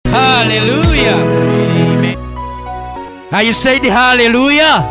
Hallelujah. Amen. I said hallelujah.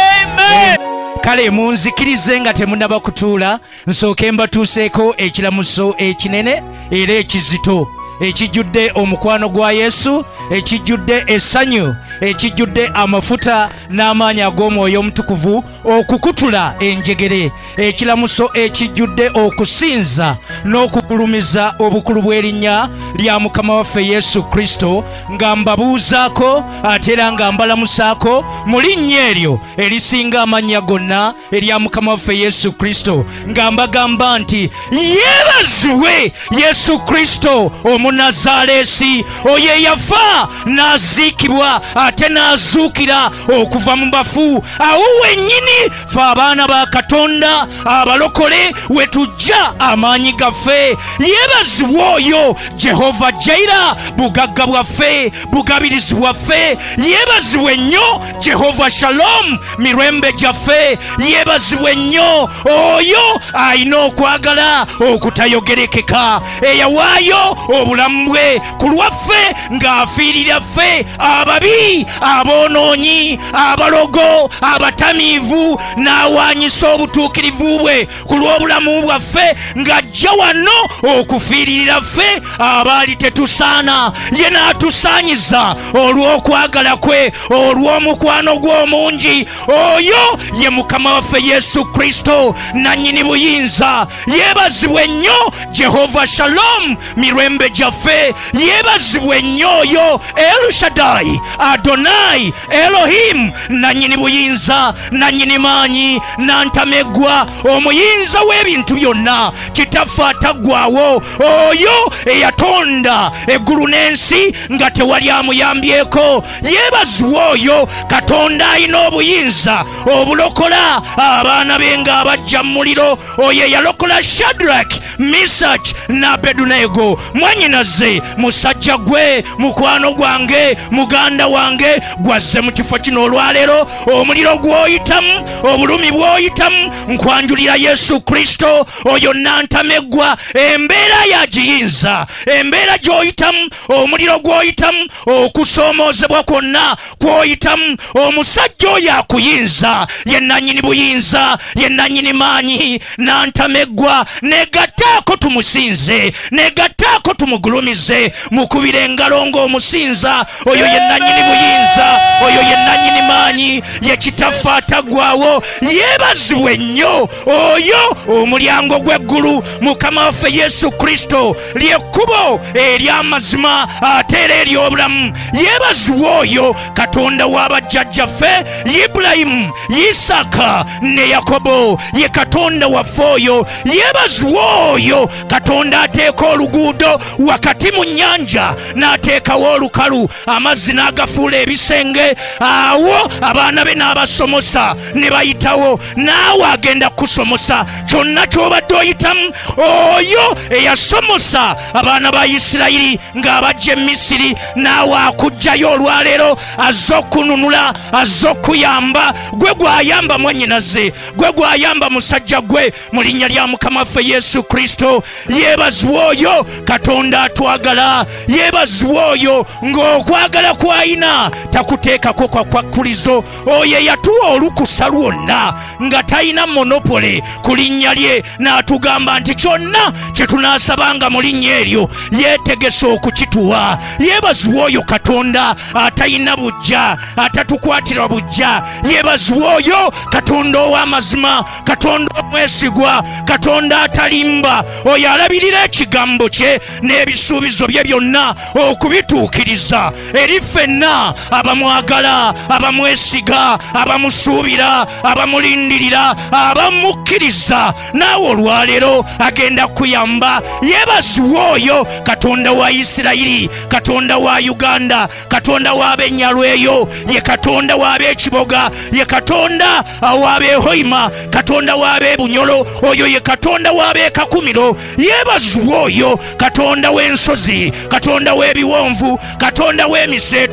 Amen. Kale munzikirize nga temunaba kutuula nsooke mbatuuseeko ekiramuso ekinene era ekizito ekijjudde omukwano gwa Yesu, ekijjudde essanyu, ekijjudde amafuta n'amaanyi ag'Omwoyo Omutukuvu okukutula enjegere, ekiramuso ekijjudde okusinza n'okugulumiza obukulu bw'erinnya lya Mukama waffe Yesu Kristo, nga mbabuuzaako ate era nga mbalamusaako mu linnya eryo erisinga amannya gonna erya Mukama waffe Yesu Kristo, nga mbagamba nti yeebazibwe Yesu Kristo Omunazaalesi, oyo yafa n'aziikibwa ate n'azuukira okuva mu bafu. Awo wennyini ffe abaana ba Katonda abalokole we tujja amaanyi gaffe. Yeebazibwe oyo Jehova Jaira, bugagga bwaffe, bugabirizi bwaffe. Yeebazibwe nnyo Jehova Shalom, mirembe gyaffe. Yeebazibwe nnyo oyo alina okwagala okutayogerekeka, eyawaayo obulamu bwe ku lwaffe ng'afiirira ffe ababi, aboonoonyi, abalogo, abatamiivu, n'awaanyisa obutuukirivu bwe ku lw'obulamu bwaffe ng'ajja wano okufiiririra ffe abaali tetusaana. Ye n'atusaanyiza olw'okwagala kwe, olw'omukwano gwe omungi. Oyo ye Mukama waffe Yesu Kristo, nannyini buyinza. Yeebazibwe nnyo Jehova Shalom, mirembe gyaffe. Yeebazibwe nnyo oyo El Shaddai, Adonai, Elohim, nannyini buyinza, nannyini maanyi, nantameggwa, omuyinza w'ebintu byonna, kitaffe ataggwaawo, oyo eyatonda eggulu n'ensi nga tewali amuyambyeko. Yeebazibwe oyo Katonda alina obuyinza obulokola abaana be ng'abajja mu muliro, oyo eyalokola Shadrach, Meshach n'Abedunego. Mwannyinaze musajja gwe, mukwano gwange, muganda wange, gwazze mu kifo kino olwaleero. Omuliro gw'oyitamu, obulumi bw'oyitamu, nkwanjulira Yesu Kristo oyo nantameggwa. Embeera yagiyinza, embeera gy'oyitamu, omuliro gw'oyitamu, okusoomoozebwa kwonna kw'oyitamu, omusajja oyo akuyinza. Ye nannyini buyinza, ye nannyini maanyi, nantameggwa. Negattaako tumusinze, negattaako tumugulumize, mukubire engalo ng'omusinza. Oyo ye nannyini buyinza, oyo ye nannyini maanyi, ye kitaffe ataggwaawo. Yeebazibwe nnyo oyo omulyango gw'eggulu, Mukama waffe Yesu Kristo, ly'ekkubo ery'amazima ate era ery'obulamu. Yeebazibwe oyo Katonda w'abajjajjaffe Ibulayimu, Isaaka ne Yakobo, ye Katonda waffe oyo. Yeebazibwe oyo Katonda ateeka oluguudo wakati mu nnyanja, n'ateekawo olukalu, amazzi n'agafuula ebisenge. Awo abaana be n'abasomosa ne bayitawo. Naawe agenda kusomosa kyonna ky'obadde oyitamu. Oyo eyasomosa abaana ba Isirayiri ng'abajja e Misiri, naawe akuggyayo olwaleero, azze okununula, azze okuyamba. Gwe gw'ayamba mwannyinaze, gwe gw'ayamba musajja gwe, mu linnya lya Mukama waffe Yesu Kristo. Yeebazibwe oyo Katonda atwagala. Yeebazibwe oyo ng'okwagala kw'ayina takuteekako kwakkulizo. Oyo eyatuwa olukusa lwonna nga talina monopole ku linnya lye, n'atugamba nti kyonna kye tunaasabanga mu linnya eryo yeetegese okukituwa. Yeebazibwe oyo Katonda atalina bujja, atatukwatira bujja. Yeebazibwe oyo Katonda ow'amazima, Katonda omwesigwa, Katonda atalimba, oyo alabirira ekigambo kye n'ebisuubizo bye byonna okubituukiriza eri ffenna abamwagala, abamwesiga, abamusuubira, abamulindirira, abamukkiriza. Naawe olwaleero agenda kuyamba. Yeebazibwe oyo Katonda wa Isirayiri, Katonda wa Uganda, Katonda w'Abennyalweyo, ye Katonda w'Abekiboga, ye Katonda w'Abehoima, Katonda w'Abebunyolo, oyo ye Katonda w'Abeekakumiro. Yeebazibwe oyo Katonda w'ensozi, Katonda w'ebiwonvu, Katonda w'emiseetwe,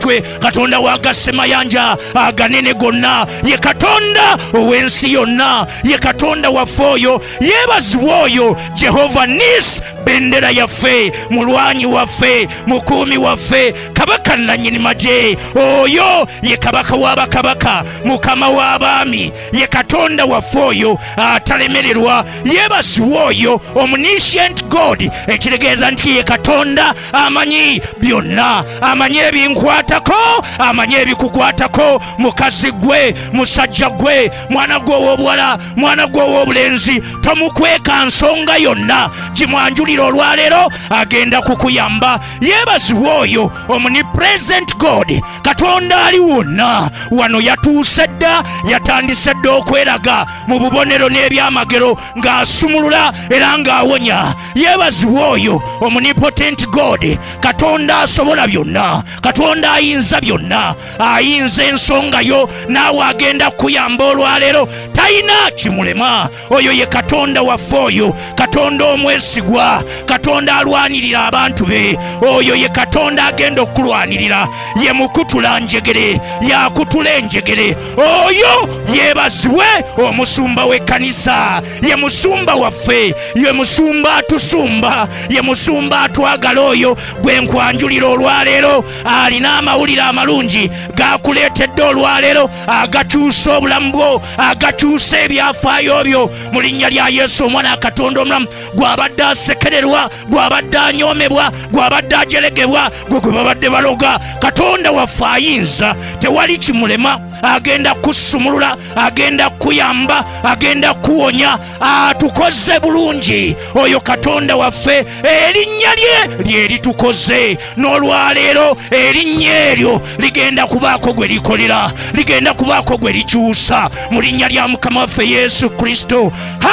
katonda wagasemayanja aganene gonna, ye katonda ow'ensi yonna, ye katonda waffe oyo, yeebazibwa oyo Jehova Nis, bendera yaffe, mulwanyi waffe, mukuumi waffe, kabaka nannyini magye, oyo ye kabaka w'abakabaka, mukama w'abaami, ye katonda waffe oyo atalemererwa, yeebazibwa oyo omniscient God, ekitegeeza nti ye katonda amanyi byonna, amanyi ebinkwatako, amanyi ebikukwatako, mukazi gwe, musajja gwe, mwana gwe ow'obuwala, mwana gwe ow'obulenzi, tomukweka nsonga yonna, gimwanjulira olwaleero agenda kukuyamba. Yeebazibwa oyo omnipresent God, katonda ali wonna, wano yatuuse dda, yatandise dda okweraga mu bubonero n'ebyamagero ng'asumulula era ng'awonya. Yeebazibwa oyo omnipotent God, katonda asobola byonna, katonda ayinza byonna, ayinza ensonga yo, naawe agenda kuyamba olwaleero, talina kimulema. Oyo ye katonda waffe oyo, katonda omwesigwa, katonda alwanirira abantu be, oyo ye katonda agenda okulwanirira, ye mukutula njegere, yakutula enjegere, oyo yeebazibwe omusumba w'ekkanisa, ye musumba waffe, ye musumba atusumba, ye musumba atwagala, oyo gwe nkwanjulira olwaleero, alina amawulire amalungi gakuleetedde olwaleero, agakyusa obulamu bwo, agakyusa ebyafaayo byo mu linnya lya Yesu omwana katonda omulamu. Gwabadde asekererwa, gwabadde anyoomebwa, gwabadde ajeregebwa, gwe babadde baloga, katonda waffe ayinza, tewali kimulema, agenda kusumulula, agenda kuyamba, agenda kuwonya, atukoze bulungi. Oyo katonda waffe, erinnya lye lyeritukoze, n'olwaleero erinnya eryo ligenda kubaako gwe likolera, ligenda kubaako gwe likyusa mu linnya lya Mukama waffe Yesu Kristo.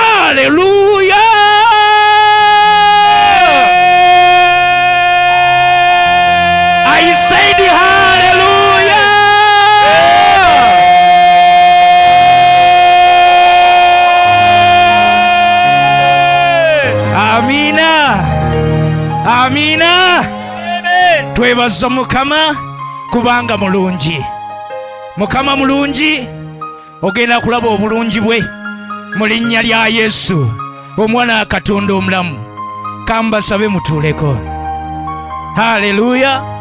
Haleluya! I said hallelujah. Amina. Amina. Twebaza Mukama kubanga mulungi. Mukama mulungi, ogenda kulaba obulungi bwe mu linnya lya Yesu omwana katonda omulamu. Kambasabe mutuuleko. Haleluya.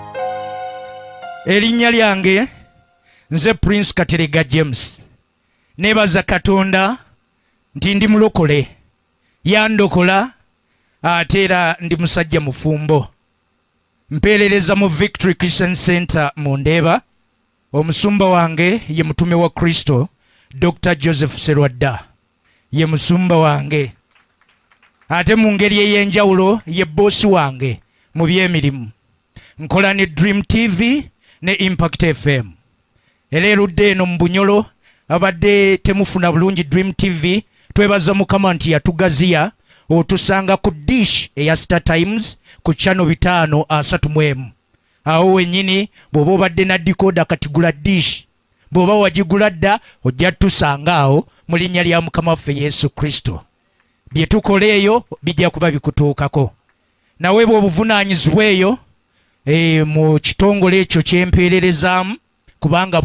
Erinnya lyange nze Prince Katerega James. Nebaza katonda nti ndi mulokole, yandokola ate era ndi musajja mufumbo. Mpeerereza mu Victory Christian Center mu Ndeeba. Omusumba wange ye mutume wa Kristo Dr. Joseph Serwadda, ye musumba wange. Ate mu ngeri ey'enjawulo ye bosi wange mu by'emirimu. Nkola ne Dream TV ne Impact FM. Era erudde eno mu Bunyolo abadde temufuna bulungi Dream TV, twebaza Mukama nti yatugaziya otusanga ku dish eya Star Times ku channel 531. Awo wenyini bw'oba obadde na decoder katigula dish, bw'oba wagigula dda ojja tusanga awo mu linnya lya Mukama waffe Yesu Kristo. Bye tukola eyo bijja kuba bikutuukako. Nawe bw'obuvunaanyizibwa eyo mu kitongole ekyo kyempeererezaamu, kubanga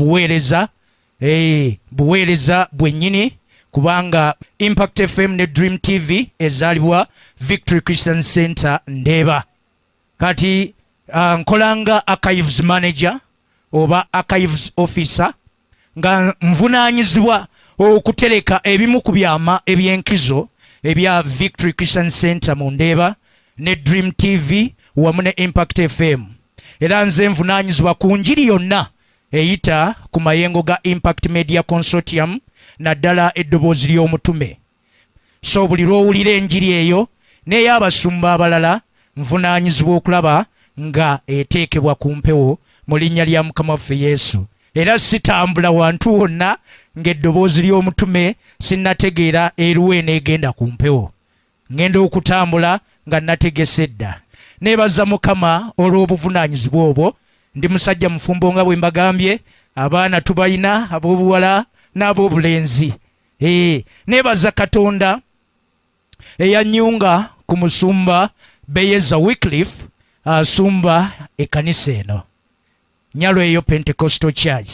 buweereza bwennyini, kubanga Impact FM ne Dream TV ezaalibwa Victory Christian Center Ndeeba. Kati nkolanga archives manager oba archives officer, nga nvunaanyizibwa okutereka ebimu ku byama ebyenkizo ebya Victory Christian Center mu Ndeeba ne Dream TV wamu ne Impact FM. Era nze nvunaanyizibwa ku njiri yonna eyita ku mayengo ga Impact Media Consortium naddala eddoboozi ly'omutume. So buli lw'owulira enjiri eyo n'ey'abasumba abalala nvunaanyizibwa okulaba nga eteekebwa ku mpewo mu linnya lya Mukama waffe Yesu. Era sitambula wantu wonna ng'eddoboozi ly'omutume sinnategeera eruwe n'egenda ku mpewo. Ngenda okutambula nga nategese dda. Nebaza Mukama olw'obuvunaanyizibwa obwo. Ndi musajja mufumbo nga bwe mbagambye, abaana tubalina ab'obuwala n'ab'obulenzi. Nebaza Katonda eyanyunga ku musumba Beyeza Wycliffe asumba ekkanisa eno. nyalo eyo Pentecostal Church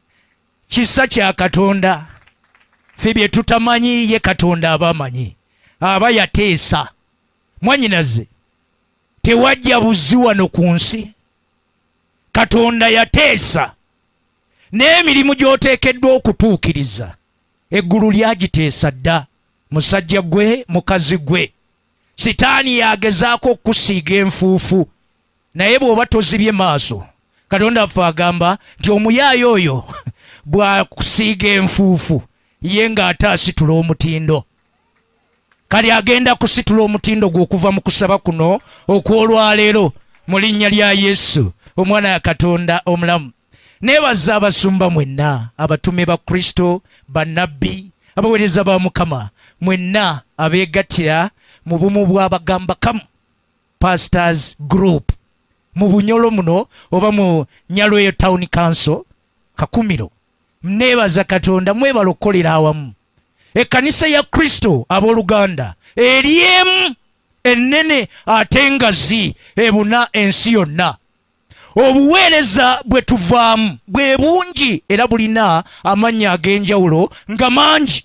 kisa kya Katonda ffe bye tutamanyi ye Katonda abamanyi aba yateesa mwanyinaze tewajja buzi wano ku nsi Katonda yateesa n'emirimu gy'oteekeddwa okutuukiriza eggulu lyagiteesa dda musajja gwe mukazi gwe sitaani yagezaako okusiiga enfuufu naye bw'oba tozibye maaso Katonda affe agamba nti omuyaayo oyo bw'akusiiga enfuufu ye ng'ate asitula omutindo kali agenda kusitula omutindo gw'okuva mu kusaba kuno okw'olwaleero mu linnya lya Yesu omwana ya Katonda omulamu. Neebaza abasumba mwenna abatume ba Kristo bannabbi abaweereza ba Mukama mwenna abeegattira mu bumu bw'abagamba kamu pastors group mu Bunyolo muno oba mu Nyalweyo Town Council Kakumiro. Neebaza Katonda mwebalokolera awamu ekkanisa ya Kristo abooluganda eryemu ennene ate ngazi ebuna ensi yonna. Obuweereza bwe tuvaamu bwe bungi era bulina amannya ag'enjawulo nga mangi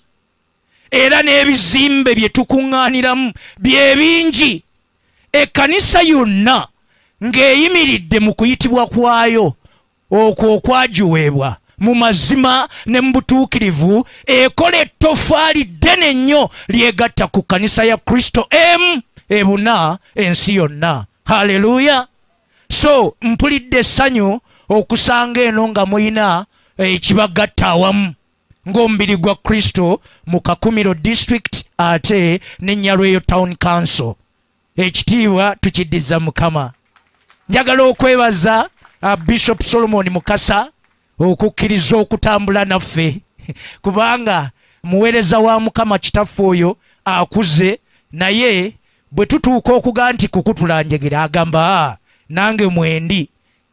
era n'ebizimbe bye tukuŋŋaaniramu bye bingi. Ekkanisa yonna ng'eyimiridde mu kuyitibwa kwayo okwo okwagiweebwa mu mazima ne mu butuukirivu ekola ettofaali ddene nnyo lyegatta ku kkanisa ya Kristo emu ebuna ensi yonna. Haleluya. So mpulidde essanyu okusanga eno nga muyina ekibagatta awamu ng'omubiri gwa Kristo mu Kakumiro district ate ne Nyalweyo Town Council. Ekitiibwa tukiddiza Mukama. Njagala okwebaza Bishop Solomon Mukasa okukkiriza okutambula naffe kubanga muweereza wa Mukama kitaffe oyo akuze naye bwe tutuuka okuga nti kukutulanjegera agamba nange mwendi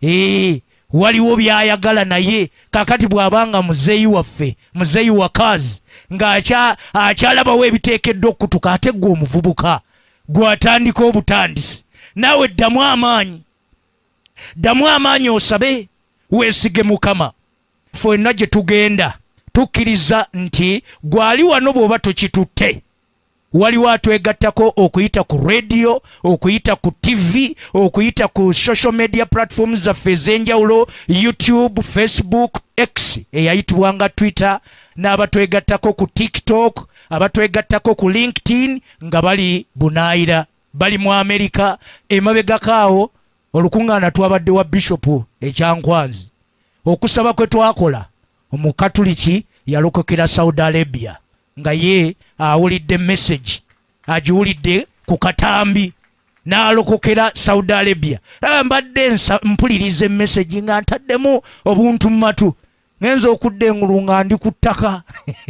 waliwo byayagala naye kakati bw'abanga muzeeyi waffe muzeeyi wakazi ng'akyalabawo ebiteekeddwa okutuka ate gwe omuvubuka gw'atandika obutandisi naawe ddamu amaanyi osabe weesige Mukama. Ffenna gye tugenda tukkiriza nti gwali wano bw'oba tokitutte waliwo atwegattako okuyita ku radio okuyita ku TV okuyita ku social media platforms zaffe ez'enjawulo YouTube, Facebook, X eyayitibwanga Twitter n'abatwegattako ku TikTok abatwegattako ku LinkedIn nga bali bunaayira bali mu Amerika emabegakaawo olukuŋŋaana twabadde wa Bishop ekyankwanzi okusaba kwe twakola omukatuliki yalokokera Saudi Arabia nga ye awulidde message agiwulidde ku katambi n'alokokera Saudi Arabia. Mbadde mpuliriza message nga ntaddemu obuntu mumatu ngenza okudda engulu nga ndi ku ttaka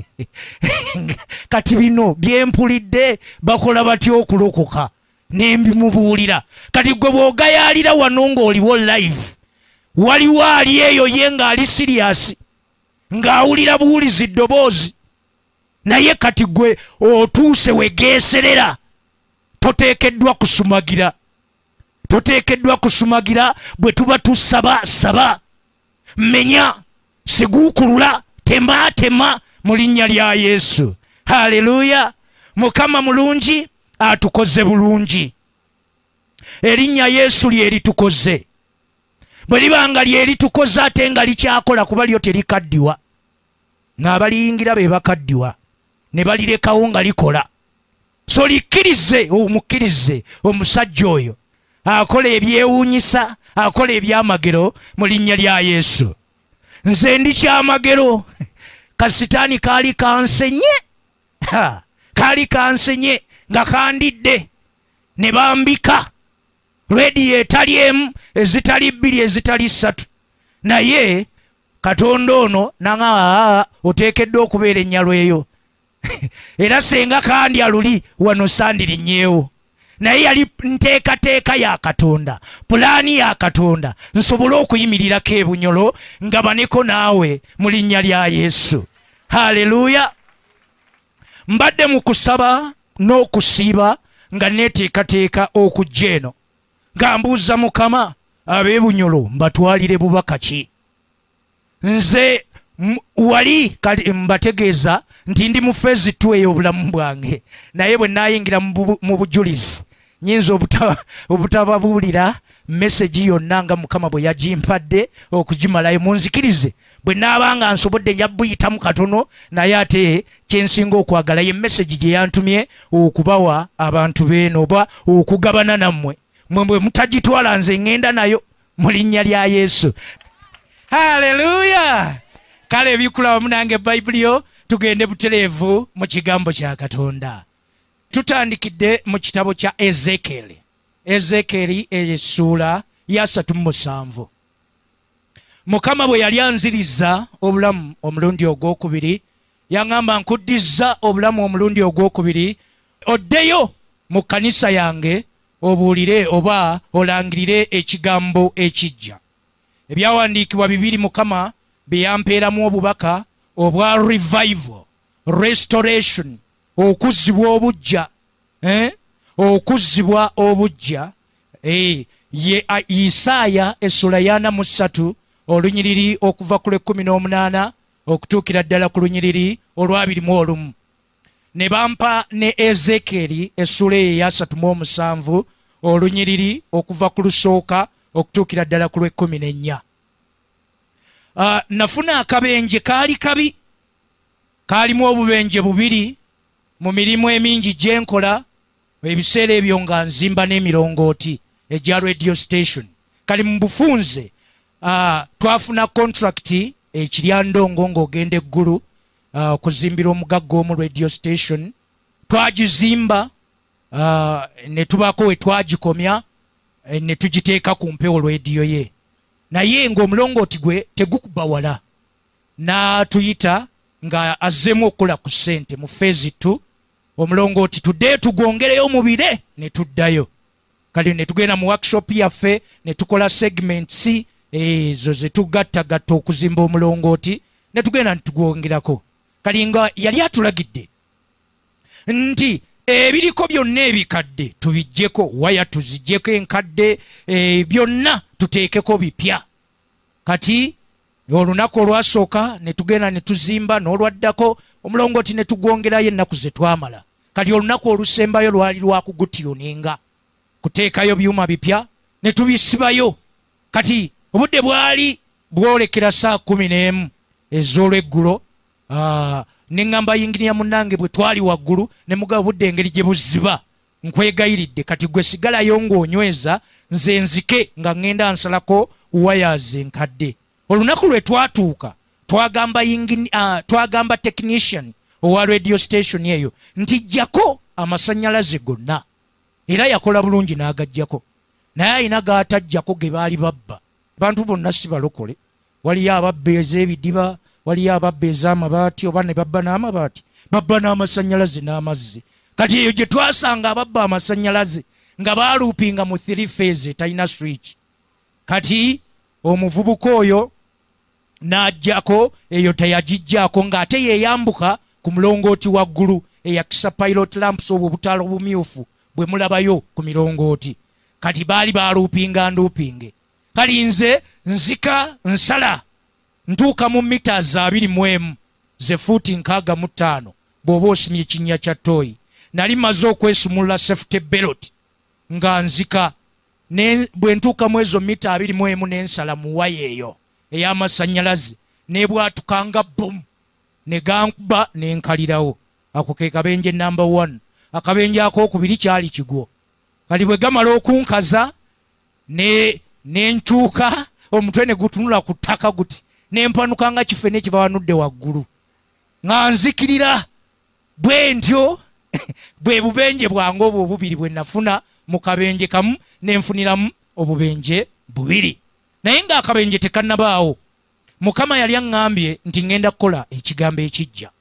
kati bino byempulidde bakola batya okulokoka nembimubuulira kati gwe bw'ogayaalira wano ng'oliwo live waliwo ali eyo ye ng'ali serious ng'awulira buwulizi ddoboozi naye kati gwe otuuse wegeeserera toteekeddwa kusumagira bwe tuba tusaba menya siguukulula tema mu linnya lya Yesu. Haleluya. Mukama mulungi atukoze bulungi. Erinnya Yesu lyeritukoze bwe libanga lyeritukoze ate nga likyakola kuba lyo terikaddiwa ng'abaliyingira be bakaddiwa ne balirekawo nga likola. So likkirize omukkirize omusajja oyo akola ebyewuunyisa akola ebyamagero mu linnya lya Yesu. Nze ndi kyamagero kasitaani kaali kansenye nga kandidde ne bambika rediyo etali emu ezitali bbiri ezitali ssatu naye Katonda ono nanga oteekeddwa okubeera ennyalweyo era senga kandi aluli wano sandirinnyeewo naye yali nteekateeka ya Katonda pulaani ya Katonda nsobole okuyimirirako e Bunyolo nga baneko naawe mu linnya lya Yesu. Haleluya. Mbadde mu kusaba n'okusiiba nga neeteekateeka okujja eno nga mbuuza Mukama ab'e Bunyolo mbatwalire bubaka ki nze wali kali mbategeeza nti ndi mu phase 2 ey'obulamu bwange naye bwe nayingira mu bujulizi nyinza obutababuulira message yonna nga Mukama bwe yagimpadde okugimalayo munzikirize bwe naabanga nsobodde nja buyitamu katono naye ate kyensinga okwagala ye message gye yantumye okubawa abantu beeno oba okugabana nammwe mwe bwe mutagitwala nze ngenda nayo mu linnya lya Yesu. Haleluya! Kale ebikulaba munange Bayibulio tugende butereevu mu kigambo kya Katonda. Tutandikidde mu kitabo kya Ezekiel. Ezekiel essuula ya 37. Mukama bwe yali anziriza obulamu omulundi ogwokubiri yaŋŋamba nkuddiza obulamu omulundi ogwokubiri oddeyo mu kkanisa yange obuulire oba olangirire ekigambo ekijja. Ebyawandiikibwa bibiri Mukama bye yampeeramu obubaka obwa revival, restoration, okuzzibwa obujja, okuzzibwa obujja. Ye Isaaya essula ya 43 olunyiriri okuva ku 18 okutuukira ddala ku lunyiriri olwa 21. Ne bampa ne Ezekiel essula ya 37 olunyiriri okuva ku lusooka okutuukira ddala ku 14. Nafuna akabenje kaali kabi, kaalimu obubenje bubiri mu mirimu emingi gye nkola ebiseera ebyo nga nzimba n'emirongooti egya radio station. Kali mu bufunze twafuna contract ekiryandongo ng'ogenda eggulu okuzimbira omugagga omu radio station. Twagizimba ne tubaako we twagikomya ne tugiteeka ku mpewo radio ye. Naye ng'omulongooti gwe tegukuba wala. N'atuyita nga azzemu okukola ku ssente mu phase 2. Omulongooti tuddeyo tugwongereyo mu bire ne tuddayo. Kali ne tugenda mu workshop yaffe ne tukola segments ezo ze tugattagatta okuzimba omulongooti ne tugenda ne tugwongerako. Kali nga yali atulagidde nti ebiriko byonna ebikadde tubijjeko, waya tuzijjeko enkadde, byonna tuteekeko bipya. Kati olunaku olwasooka ne tugenda ne tuzimba, n'olwaddako omulongooti ne tugwongerayo ennaku ze twamala. Kati olunaku olusembayo lwali lwakugutyoninga, kuteekayo byuma bipya ne tubisibayo. Kati obudde bwali bwolekera saa 11 ez'olweggulo. Ne ŋŋamba yinginiya munnange bwe twali waggulu ne mugaba budde engeri gye buziba, nkwegayiridde kati gwe sigalayo ng'onyweza nze nzike nga ŋŋenda nsalako wires enkadde. Olunaku lwe twatuuka twagamba technician owa radio station eyo nti jjako amasannyalaze gonna, era yakola bulungi n'agajjako, naye ayina gaatajjako ge baali babba. Abantu bonna si balokole, waliyo ababba ez'ebidiba, waliyo ababba ez'amabaati oba ne babba n'amabaati, babba n'amasannyalaze n'amazzi. Kati eyo gye twasanga ababba amasannyalaze nga baaluupinga mu 3 phase talina switch. Kati omuvubuka oyo n'ajjako, eyo teyagijjaako ng'ate yeeyambuka ku mulongooti waggulu eyakisa pilot lamps obwo obutaala obumyufu bwe mulabayo ku mirongooti. Kati baali baaluupinga nduupinge. Kali nze nzika nsala ntuuka mu mita 21 ze fuuti 65 bw'oba osimye ekinnya kya ttooyi. Nali maze okwesumulula safety belt nga nzika, bwe ntuuka mu ezo mita 21 n'ensala mu waya eyo ey'amasannyalaze n'ebwatukanga bomu ne gankuba n'enkalirawo. Ako ke kabenje number 1. Akabenje akookubiri kyali kigwo. Kali bwe gamala okunkaza n'enkyuka omutwe ne gutunula ku ttaka guti n'empanuka nga kifene kye bawanudde waggulu nga nzikirira bwe ntyo. Bwe bubenje bwange obwo obubiri bwe nafuna mu kabenje kamu n'enfuniramu obubenje bubiri. Naye ng'akabenje tekannabaawo, Mukama yali aŋŋambye nti ŋŋenda kukola ekigambo ekijja.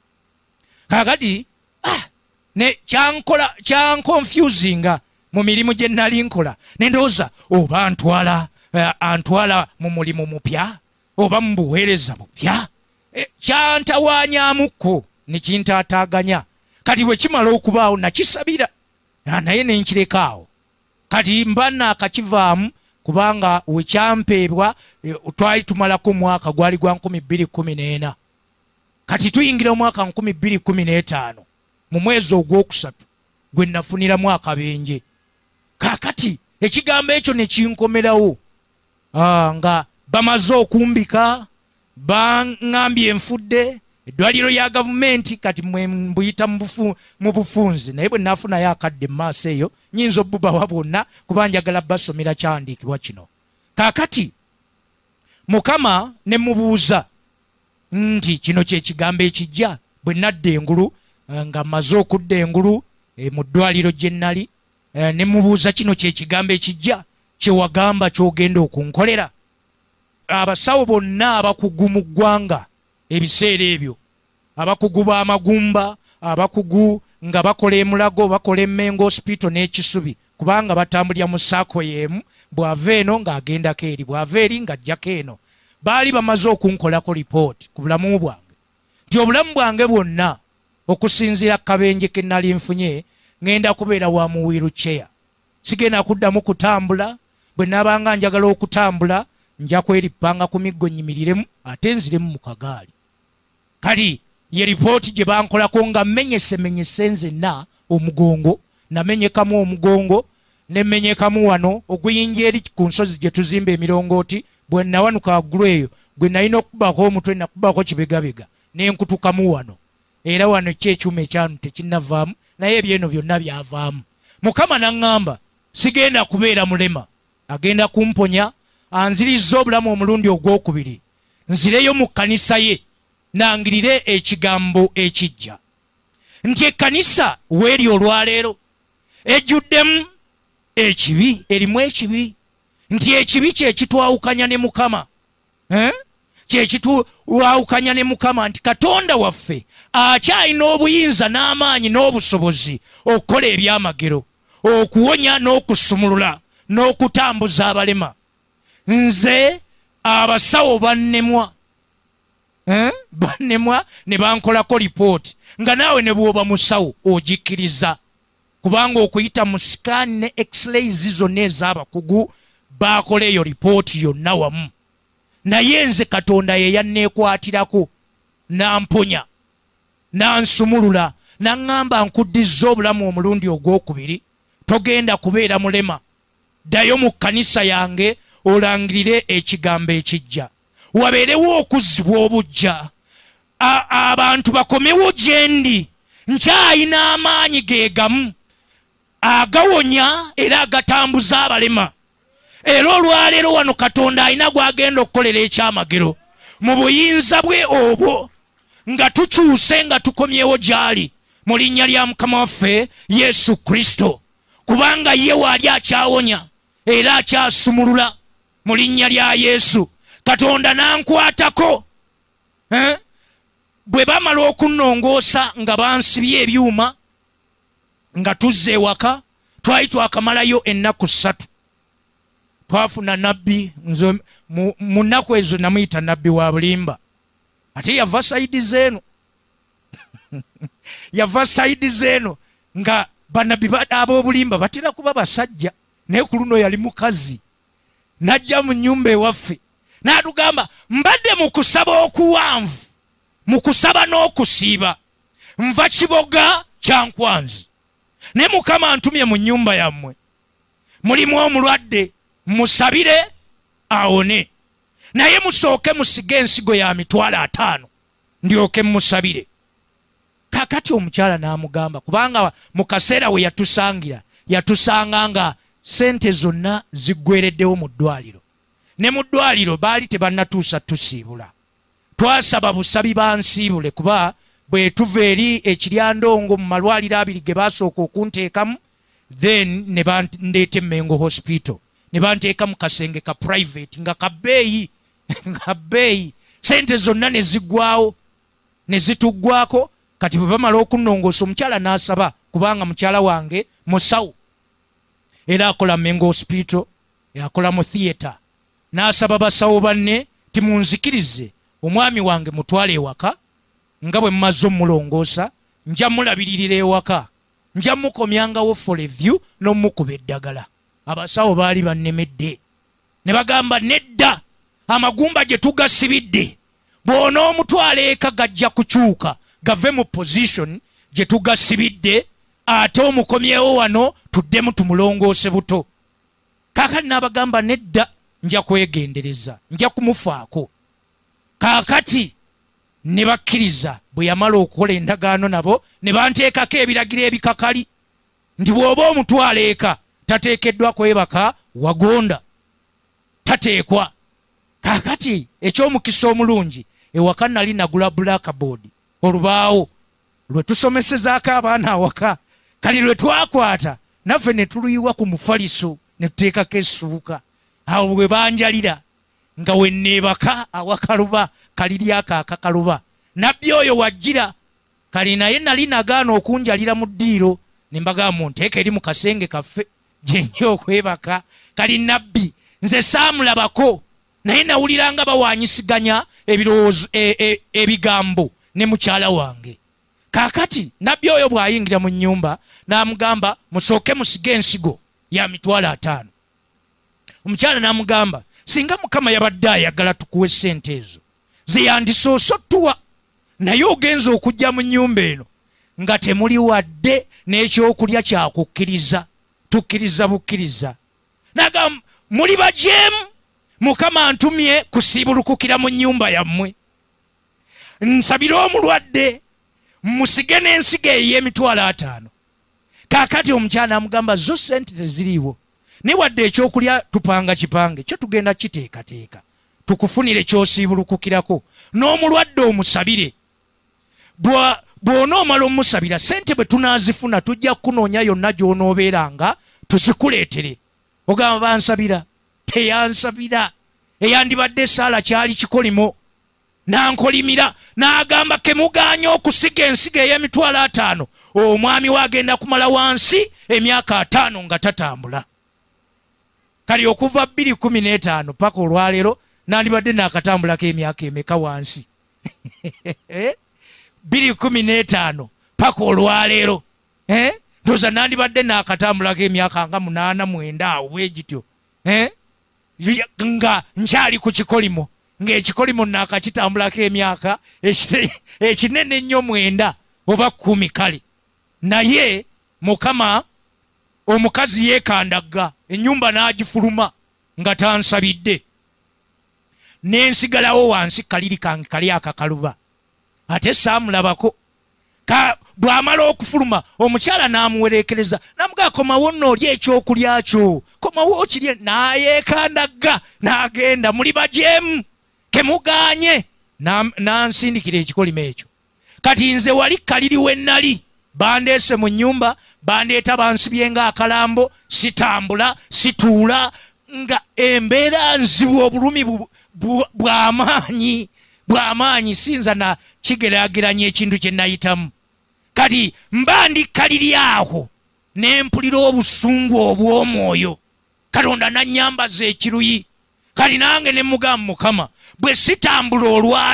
Kaakati ne kyankonfusinga mu mirimu gye nnali nkola, ne ndowooza oba antwala mu mulimu mupya oba mu buweereza bupya. Kyantawaanyamukko ne kintaataaganya. Kati bwe kimala okubaawo nakisabira naye ne nkireka awo. Kati mba naakakivaamu kubanga wekyampeebwa twali tumalako omwaka gwali gwa 2014 kati tuyingira omwaka 2015 mu mwezi ogwokusatu gwe nafuniramu akabenje. Kakati ekigambo ekyo ne kinkomerawo nga bamaze okumbika baŋŋambye enfudde eddwaliro lya gavumenti kati mbuyita mu bufunze naye bwe nafunayo akadde mu maaso eyo nyinza obubawa bwonna kuba njagala basomera kyandiikibwa kino. Kakati Mukama ne mubuuza nti kino kyekigambo ekijja bwe nadda engulu nga mmaze okudda engulu mu ddwaliro gye nnali ne mubuuza kino kyekigambo ekijja kyewagamba kyogenda okunkolera. Abasawo bonna abakugu mu ggwanga ebiseera ebyo, abakugu b'amagumba, abakugu nga bakola emulago, bakola Emmengo hospital n'ekisubi kubanga batambulira mu saako y'emu, bw'ava eno ng'agendako eri, bw'ava eri ng'ajjako eno, baali bamaze okunkolako lipooti ku bulamu bwange nti obulamu bwange bwonna okusinziira kabenje ke nnali nfunye ŋŋenda kubeera wa mu wheelchair. Sigenda kuddamu kutambula, bwe naabanga njagala okutambula nja kwerippanga ku miggo nyimiriremu ate nziremu mu kagaali. Kali ye lipooti gye bankolako nga mmenyesemenyese nzenna omugongo, namenyekamu omugongo ne mmenyekamu wano oguyinja eri ku nsozi gye tuzimba emirongooti. Bwe nawanuka waggulu eyo gwe nalina okubako omutwe nakubako kibegabega nenkutukamu wano, era wano kyekyuma ekyanu tekinnavaamu naye ebyeno byonna byavaamu. Mukama naŋŋamba sigenda kubeera mulema, agenda kumponya anzirizza obulamu omulundi ogwokubiri, nzireyo mu kkanisa ye nangirire ekigambo ekijja nti ekkanisa weeri olwaleero ejjuddemu ekibi, erimu ekibi, nti ekibi kyekitwawukanya ne Mukama, kyekitwawukanya ne Mukama, nti Katonda waffe akyalina obuyinza n'amaanyi n'obusobozi okukola ebyamagero, okuwonya n'okusumulula n'okutambuza abalema. Nze abasawo bannemwa ne bankolako lipooti nga naawe ne bw'oba musawo ogikkiriza kubanga okuyita mu sikaani ne x-rays zonna ez'abakugu baakola eyo lipooti yonna wamu. Naye nze Katonda ye yanneekwatirako n'amponya n'ansumulula n'aŋŋamba nkuddiza obulamu omulundi ogwokubiri, togenda kubeera mulema, ddayo mu kkanisa yange olangirire ekigambo ekijja, wabeerewo okuzzibwa obujja, abantu bakomewo gye ndi, nkyayina amaanyi ge gamu agawonya era agatambuza abalema. Era olwaleero wano Katonda alina gwagenda okukolera ekyamagero mu buyinza bwe obwo nga tukyuse nga tukomyewo gy'ali mu linnya lya Mukama waffe Yesu Kristo, kubanga ye waali akyawonya era akyasumulula mu linnya lya Yesu. Katonda nankwatako bwe bamala okunnongoosa nga bansibye ebyuma nga tuzze ewaka, twali twakamalayo ennaku 3. Twafuna nabbi, mu nnaku ezo namuyita nabbi wa bulimba, ate yava sayidi zeeno yava sayidi zeeno nga banabbi ab'obulimba batera kuba basajja, naye ku luno yali mukazi. Najja mu nnyumba ewaffe n'atugamba mbadde mu kusaba okuwanvu, mu kusaba n'okusiiba, nva kiboga kya Nkwanzi, ne Mukama antumye mu nnyumba yammwe, mulimu omulwadde musabire awone, naye musooke musige ensigo ya mitwalo 5 ndyoke musabire. Kakati omukyala n'amugamba, kubanga mu kaseera we yatusanga nga sente zonna ziggwereddewo mu ddwaliro, ne mu ddwaliro baali tebannatuusa tusiibula. Twasaba busabi bansiibule kuba bwe tuva eri ekiryandongo mu malwaliro 2 ge basooka okunteekamu, then ne bandeeta Emmengo hospital ne banteeka mu kasenge ka private nga kabbeeyi sente zonna ne ziggwawo ne zituggwako. Kati bwe bamala okunnongoosa omukyala n'asaba, kubanga mukyala wange musawo era akola Emmengo hospital, akola mu theatre, n'asaba basawo banne timunzikirize omwami wange mutwale ewaka, nga bwe mmaze omulongoosa nja mulabiririra ewaka, nja mukomyangawo for review n'omukuba eddagala. Abasawo baali bannemedde ne bagamba nedda amagumba gye tugasibidde bw'ona omutwala eka gajja kukyuka gave mu position gye tugasibidde ate omukomyewo wano tuddemu tumulongoose buto. Kaakati n'abagamba nedda nja kwegendereza nja kumufaako. Kaakati ne bakkiriza bwe yamala okukola endagaano nabo ne banteekako ebiragiro ebikakali nti bw'oba omutwala eka tateekeddwa kwebaka wagonda tateekwa. Kaakati eky'omukisa omulungi ewaka nali nagula blackboard olubaawo lwe tusomesezaako abaana awaka kali lwe twakwata naffe ne tuluyiwa ku mufaliso ne tuteekako essuuka awo bwe banjalira nga wenneebaka awakaluba kaliryako akakaluba nabbi oyo wajjira kali naye nali nagaana okunjalira mu ddiiro ne mbagamba munteeka eri mu kasenge kaffe gyenye okwebaka. Kali nabbi nze saamulabako naye nawuliranga bawanyisiganya ebirowoozo ebigambo ne mukyala wange. Kaakati nabbi oyo bw'ayingira mu nnyumba n'amugamba musooke musige ensigo ya mitwalo 5. Omukyala n'amugamba singa Mukama yabadde ayagala tukuwe ssente ezo ze yandisoose ottuwa naye ogenza okujja mu nnyumba eno nga temuli wadde n'ekyokulya kyakukkiriza tukkiriza bukkiriza. Nagamba muli bajeemu Mukama antumye kusiibulukukira mu nnyumba yammwe nsabira omulwadde musige n'ensigo ey'emitwalo 5. Kaakati omukyala amugamba zo ssente teziriiwo naye wadde ekyokulya tupanga kipange kyo tugenda kiteekateeka tukufunire kyosiibulukukirako n'omulwadde omusabire bw'onoomala omusabira ssente bwe tunaazifuna tujja kunoonya yonna gy'onoobeeranga tuzikuleetere. Ogamba bansabira teyansabira eyandibadde esaala kyali kikolimo nankolimira n'agamba kemugaanya okusiga ensigo ey'emitwalo 5 omwami we agenda kumala wansi emyaka 5 nga tatambula. Kali okuva 2015 paka olwaleero nandibadde nakatambulako emyaka emeka wansi 2015 paka olwaleero ndoza nandibadde nakatambulako emyaka nga 8-9 awo bwegityo nga nkyali ku kikolimo ng'ekikolimo nakakitambulako emyaka ekinene nnyo 9 oba 10 kale naye Mukama omukazi yeekandagga ennyumba n'agifuluma nga tansabidde nensigalawo wansi kaliri kange kali akakaluba ate saamulabako. Bw'amala okufuluma omukyala n'amuwerekereza n'amugaa komawo nnoolya ekyokulya kyo komawo okirye n'ayeekandagga n'agenda muli bajeemu kemugaanye n'ansindikira ekikolimo ekyo. Kati nze wali kaliri we nnali bandeese mu nnyumba bandeeta bansibye ng'akalambo sitambula situula nga embeera nzibu obulumi bw'amaanyi sinza na kigeraageranya ekintu kye nayitamu. Kati mba ndi kaliri aho nempulira obusungu obw'omwoyo Katonda nannyambaza ekiruyi. Kati nange ne mugamba Mukama bwe sitambula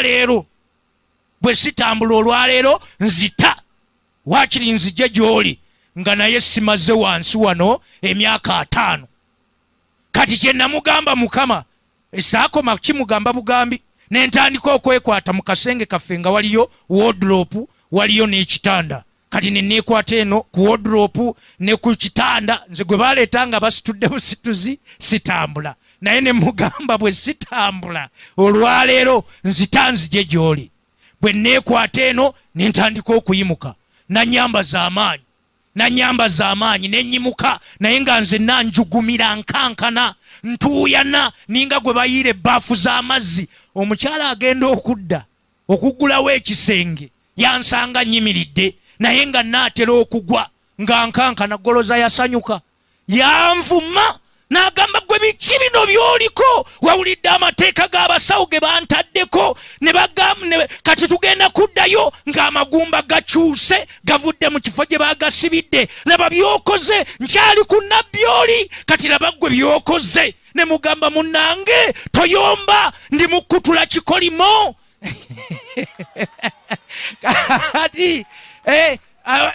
olwaleero nzita waakiri nzijja gy'oli nga naye simaze wansi wano emyaka 5. Kati kye namugamba Mukama esaakoma kimugamba bugambi nentandika okwekwata mu kasenge kaffe nga waliyo wardrobe waliyo n'ekitanda. Kati neneekwata eno ku wardrobe ne ku kitanda nze gwe baleetanga basitudde busituzi sitambula naye ne mugamba bwe sitambula olwaleero nzita nzije gy'oli. Bwe neekwata eno nentandika okuyimuka nanyambaza amaanyi nenyimuka naye nga nze nanjugumira nkankana ntuuyana ninga gwe bayiira ebbaafu z'amazzi. Omukyala agenda okudda okugulawo ekisenge yansanga nyimiridde naye nga naatera okugwa nga nkankana goloza yasanyuka yanvuma n'agamba gwe biki bino by'oliko wawulidde amateeka g'abasawo ge bantaddeko ne bagamba kati tugenda kuddayo ng'amagumba gakyuse gavudde mu kifo gye bagasibidde laba by'okoze nkyali ku nabbi oli kati laba gwe by'okoze ne mugamba munnange toyomba ndi mukutula kikolimo. Kati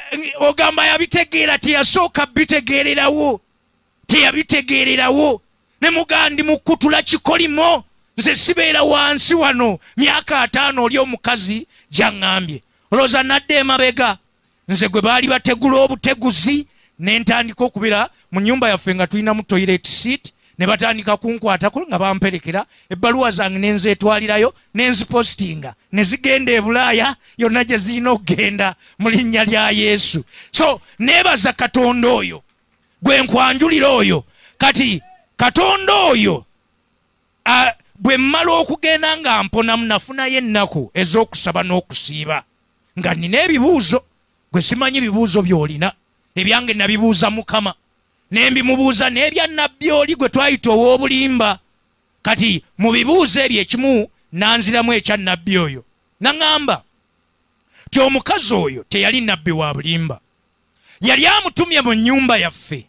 ogamba yabitegeera teyasooka bitegeererawo ne mugandi mukutula kikolimo nze sibeera wansi wano myaka 5 oli omukazi gyangambye olowooza nadde emabega nze gwe baali bategula obuteguzi nentandika okubira mu nyumba yaffe nga tulinamu toilet seat ne batandika kunkwatako nga bamperekera ebbaluwa zange nenzeetwalirayo nenzipostinga ne zigenda e Bulaaya yonna gye zirina okugenda mu linnya lya Yesu. So neebaza Katonda oyo gwe nkwanjulira oyo. Kati Katonda oyo bwe mmala okugenda nga mponamu nafunayo ennaku ez'okusaba n'okusiiba nga nina ebibuuzo gwe simanyi bibuuzo by'olina ebyange nabibuuza Mukama nembimubuuza n'ebya nnabbi oli gwe twayita ow'obulimba. Kati mu bibuuzo ebyo ekimu nanziramu ekya nnabbi oyo naŋŋamba ti omukazi oyo teyali nnabbi wa bulimba, yali amutumye mu nnyumba yaffe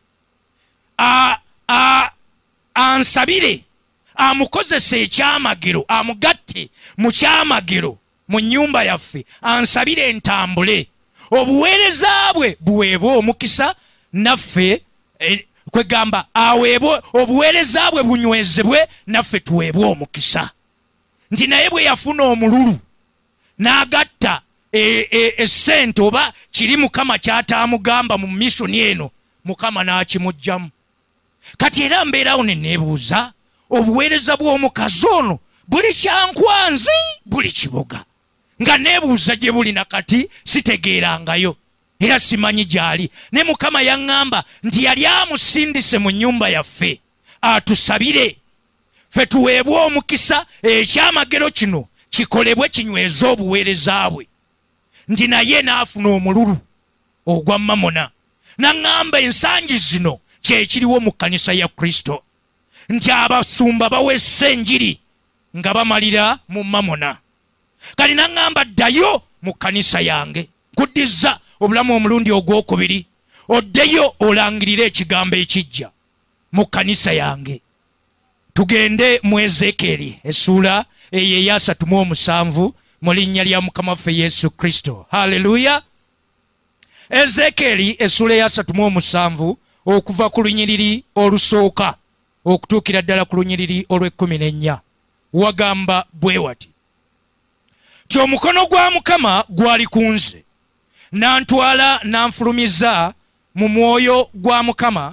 ansabire amukozese ekyamagero amugatte mu kyamagero mu nnyumba yaffe ansabire entambule obuweereza bwe buweebwe omukisa naffe kwegamba aweebwe obuweereza bwe bunywezebwe naffe tuweebwe omukisa. Nti naye bwe yafuna omululu n'agatta essente oba kiri Mukama ky'ataamugamba mu missoni eno Mukama n'akimugjamu. Kati era mbeerawo ne neebuuza obuweereza bw'omukazi ono buli kyankwanzi buli kiboga nga neebuuza gye buli nakati sitegeerangayo era simanyi gyali. Ne Mukama yaŋŋamba nti yali amusindise mu nnyumba yaffe atusabire ffe tuweebwe omukisa ekyamagero kino kikolebwe kinyweza obuweereza bwe. Nti naye n'afuna omululu ogwa Mamona. Naŋŋamba ensangi zino kyekiriwo mu kkanisa ya Kristo nti abasumba baweesa enjiri nga bamalira mu Mamona. Kali naŋŋamba ddayo mu kkanisa yange nkuddiza obulamu omulundi ogwokubiri oddeyo olangirire ekigambo ekijja mu kkanisa yange. Tugende mu Ezeekeri essuula eyo eya 37 mu linnya lya Mukama waffe Yesu Kristo. Haleluya. Ezeekeri essuula eya 37 okuva ku lunyiriri olusooka okutuukira ddala ku lunyiriri olw'14 wagamba bwe wati ti omukono gwa Mukama gwali kunze nantwala nanfulumiza mu mwoyo gwa Mukama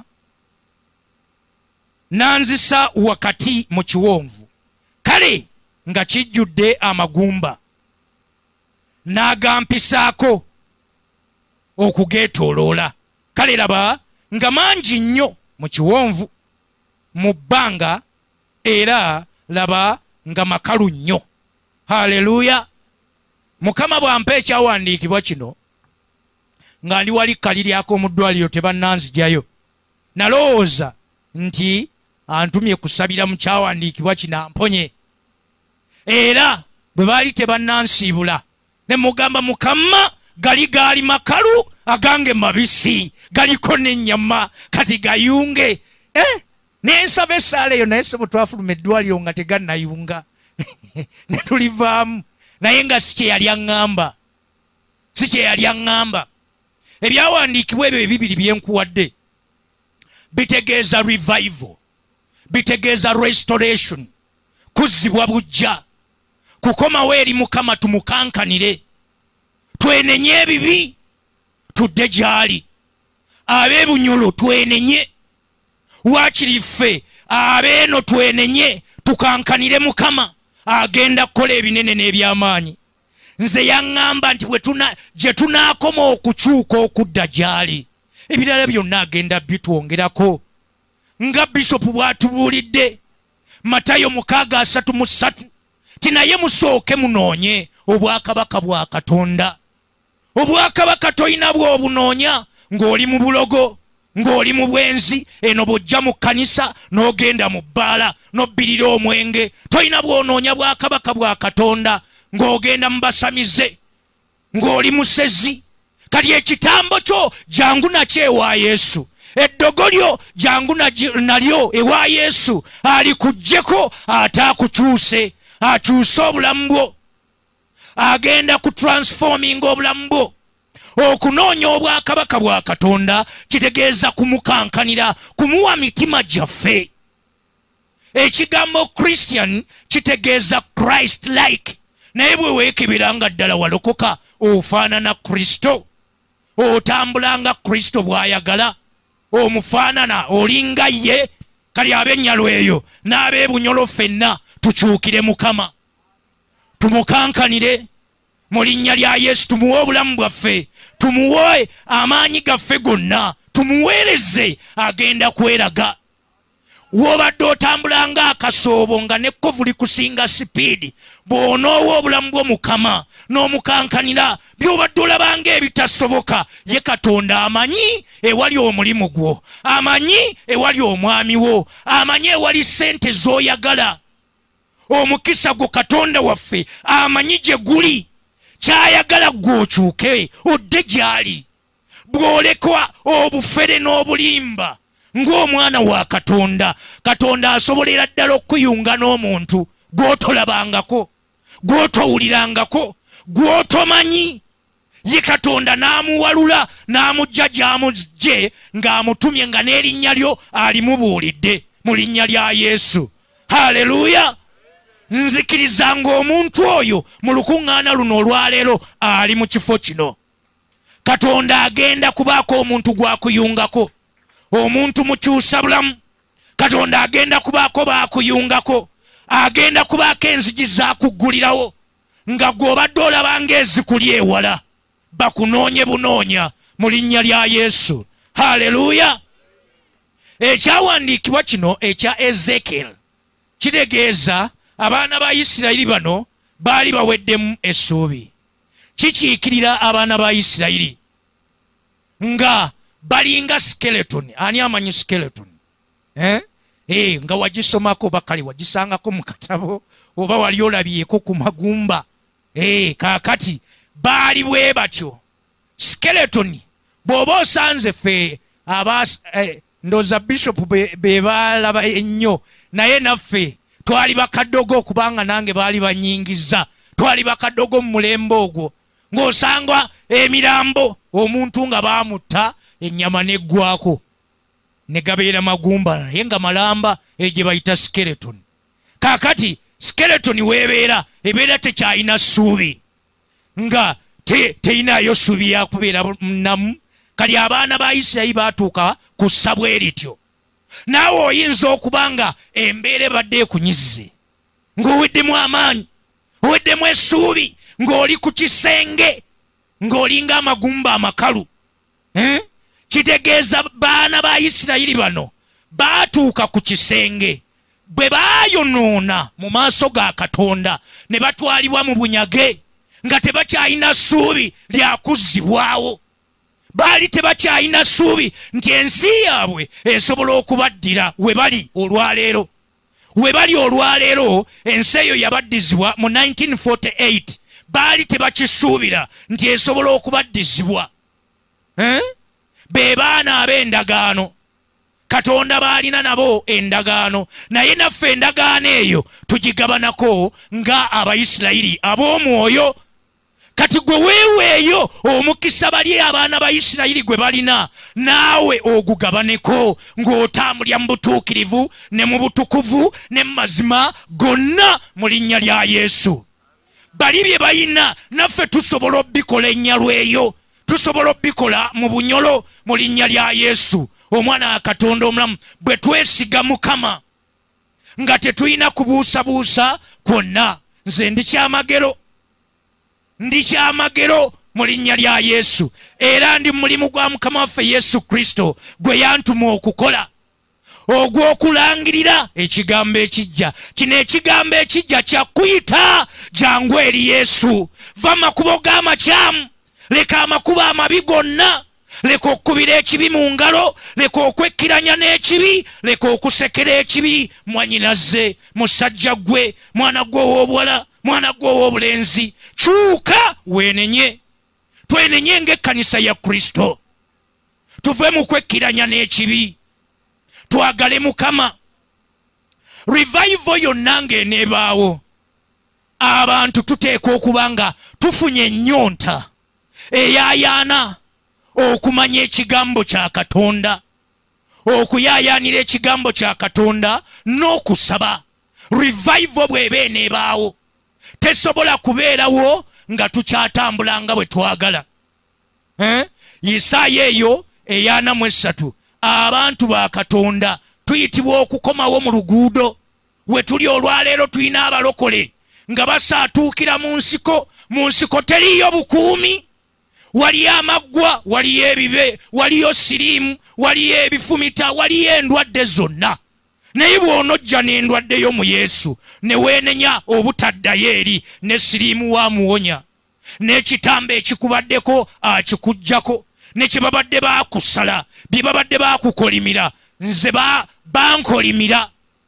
nanzisa wakati mu kiwonvu kale nga kijjudde amagumba n'agampisaako okugeetooloola. Kale laba nga mangi nnyo mu kiwonvu mu bbanga era laba nga makalu nnyo. Haleluya. Mukama bw'ampa ekyawandiikibwa kino nga ndi wali kaliryako mu ddwaliro tebannanzijayo nalowooza nti antumye kusabira mu kyawandiikibwa kino amponye era bwe baali tebannansiibula ne mugamba Mukama gaali makalu agange mabisi galiko n'ennyama kati gayunge nensaba essaala eyo naye sebo twafuluma eddwaliro nga tegannayunga ne tulivaamu naye nga si kye yali aŋŋamba. Ebyawandiikibwa ebyo ebibiri byenkuwadde bitegeeza revival, bitegeeza restoration, kuzzibwa bujja, kukomawo eri Mukama tumukankanire, twenenye ebibi tudde gy'ali, ab'ebunyolo twenenye, waakiri ffe ab'eno twenenye tukankanire Mukama agenda kukola ebinene n'ebyamaanyi. Nze yaŋŋamba nti gye tunaakoma okukyuka okudda gy'ali ebirala byonna agenda bitwongerako nga Bishopu bw'atubuulidde Matayo 6:33 ti naye musooke munoonye obwakabaka bwa Katonda. Obwakabaka toyina bw'obunoonya ng'oli mu bulogo, ng'oli mu bwenzi, eno bw'ojja mu kkanisa n'ogenda mu bbaala n'obbirira omwenge. Toyina bw'onoonya bwakabaka bwa Katonda ng'ogenda mu basamize, ng'oli musezi. Kali ekitambo kyo jangu nakyo ewa Yesu, eddogo lyo jangu nalyo ewa Yesu alikuggyeko ate akukyuse, akyuse obulamu bwo, agenda kutransforminga obulamu bwo. Okunoonya obwakabaka bwa Katonda kitegeeza kumukankanira, kumuwa mitima gyaffe. ekigambo Christian kitegeeza Christ like. Naye bwe weekebiranga ddala walokoka ofaanana Kristo, otambulanga Kristo bw'ayagala, omufaanana olinga ye. Kali ab'ennyalo eyo n'ab'ebunyolo ffenna tukyukire Mukama, tumukankanire mu linnya lya Yesu, tumuwe obulamu bwaffe, tumuwe amaanyi gaffe gonna, tumuweereze agenda kweraga. Wobadde otambulanga akasoobo nga nekkovu likusinga sipiidi, bw'onoowa obulamu bw'Omukama n'omukankanira by'obadde olabanga ebitasoboka, ye Katonda amanyi ewali omulimu gwo, amanyi ewali omwami wo, amanyi ewali ssente z'oyagala. Omukisa gwo Katonda waffe amanyi gye guli, kyayagala gw'okyuke odde gy'ali. Bw'olekwa obufere n'obulimba ng'omwana wa Katonda, Katonda asobolera ddala okuyunga n'omuntu gw'otolabangako, gw'otowulirangako, gw'otomanyi. Ye Katonda n'amuwalula n'amugja gy'amugje ng'amutumye nga n'erinnya lyo alimubuulidde mu linnya lya Yesu. Haleluya! Nzikiriza ng'omuntu oyo mu lukuŋŋaana luno olwaleero ali mu kifo kino. Katonda agenda kubaako omuntu gw'akuyungako, omuntu mukyusa bulamu. Katonda agenda kubaako baakuyungako, agenda kubaako enzigi zaakuggulirawo nga gw'obadde olabanga ezikuli ewala, bakunoonye bunoonya mu linnya lya Yesu. Haleluya! Ekyawandiikibwa kino ekya Ezekiel kitegeeza abaana ba Isirayiri bano baali baweddemu essuubi. Kikiikirira abaana ba Isirayiri nga balinga skeleton. Ani amanyi skeleton? Nga wagisomako bakali wagisangako mu katabo oba wali olabyeko ku magumba. Kaakati baali bwe batyo. Skeleton bw'oba osanze ffe ndoza Bishop be balaba ennyo, naye naffe twali bakaddogo okubanga nange baali banyingiza. Twali bakaddogo mu mulembe ogwo ng'osanga emirambo omuntu nga baamutta ennyama neggwako ne gabeera magumba naye nga malamba gye bayita skeleton. Kaakati skeleton weebeera ebeera tekyalina ssuubi, nga teyinayo ssuubi yakubeera namu. Kali abaana ba Isirayiri baatuuka ku ssabwe erityo. Naawe oyinza okuba nga embeera ebadde ekunyizize, ng'oweddemu amaanyi, oweddemu essuubi, ng'oli ku kisenge, ng'olinga amagumba amakalu. Kitegeeza baana ba Isirayiri bano baatuuka ku kisenge, bwe baayonoona mu maaso ga Katonda ne batwalibwa mu bunyage nga tebakyalina ssuubi lya kuzzibwawo. Baali tebakyalina ssuubi nti ensi yaabwe esobola okubaddira we bali olwaleero. We bali olwaleero ensi eyo yabaddizibwa mu 1948. Baali tebakisuubira nti esobola okubaddizibwa. Be baana ab'endagaano. Katonda baalina nabo endagaano, naye naffe endagaano eyo tugigabanako nga Abayisirayiri ab'omwoyo. Kati gwe weeweeyo omukisa bali abaana ba Isirayiri gwe balina, naawe ogugabaneko ng'otambulira mu butuukirivu ne mu butukuvu ne mu mazima gonna mu linnya lya Yesu. Bali bye balina naffe tusobola obbikola ennyalo eyo, tusobola obbikola mu bunyolo mu linnya lya Yesu. Omwana wa Katonda omulamu, bwe twesiga Mukama nga tetulina kubuusabuusa kwonna. Nze ndi kyamagero mu linnya lya Yesu, era ndi mulimu gwa Mukama waffe Yesu Kristo gwe yantuma okukola, ogw'okulangirira ekigambo ekijja. Kino ekigambo ekijja kyakuyita jangu eri Yesu. Va makubo g'amakyamu, leka amakubo amabi gonna, leka okubira ekibi mu ngalo, leka okwekkiranya n'ekibi, leka okusekera ekibi. Mwannyinaze, musajja gwe, mwana gwe ow'obuwala, mwana gwe ow'obulenzi, kyuka weenenye. Twenenye ng'ekkanisa ya Kristo, tuve mu kwekkiranya n'ekibi, twagale Mukama. Revival yonna ng'eneebaawo, abantu tuteekwa okuba nga tufunye ennyonta eyaayaana okumanya ekigambo kya Katonda, okuyaayaanira ekigambo kya Katonda n'okusaba. Revival bw'eba eneebaawo tesobola kubeerawo nga tukyatambula nga bwe twagala. Isaaya eyo 43 abantu ba Katonda tuyitibwa okukomawo mu luguudo. We tuli olwaleero tulina abalokole nga basaatuukira mu nsiko teriyo bukuumi. Waliyo amaggwa, waliyo ebibe, waliyo siriimu, waliyo ebifumita, waliyo endwadde zonna. Naye bw'onojja n'endwadde yo mu Yesu ne weenenya obutaddayo eri ne siriimu waamuwonya, n'ekitambo ekikubaddeko akikuggyako, ne kye babadde baakusala, bye babadde baakukolimira, nze bankolimira.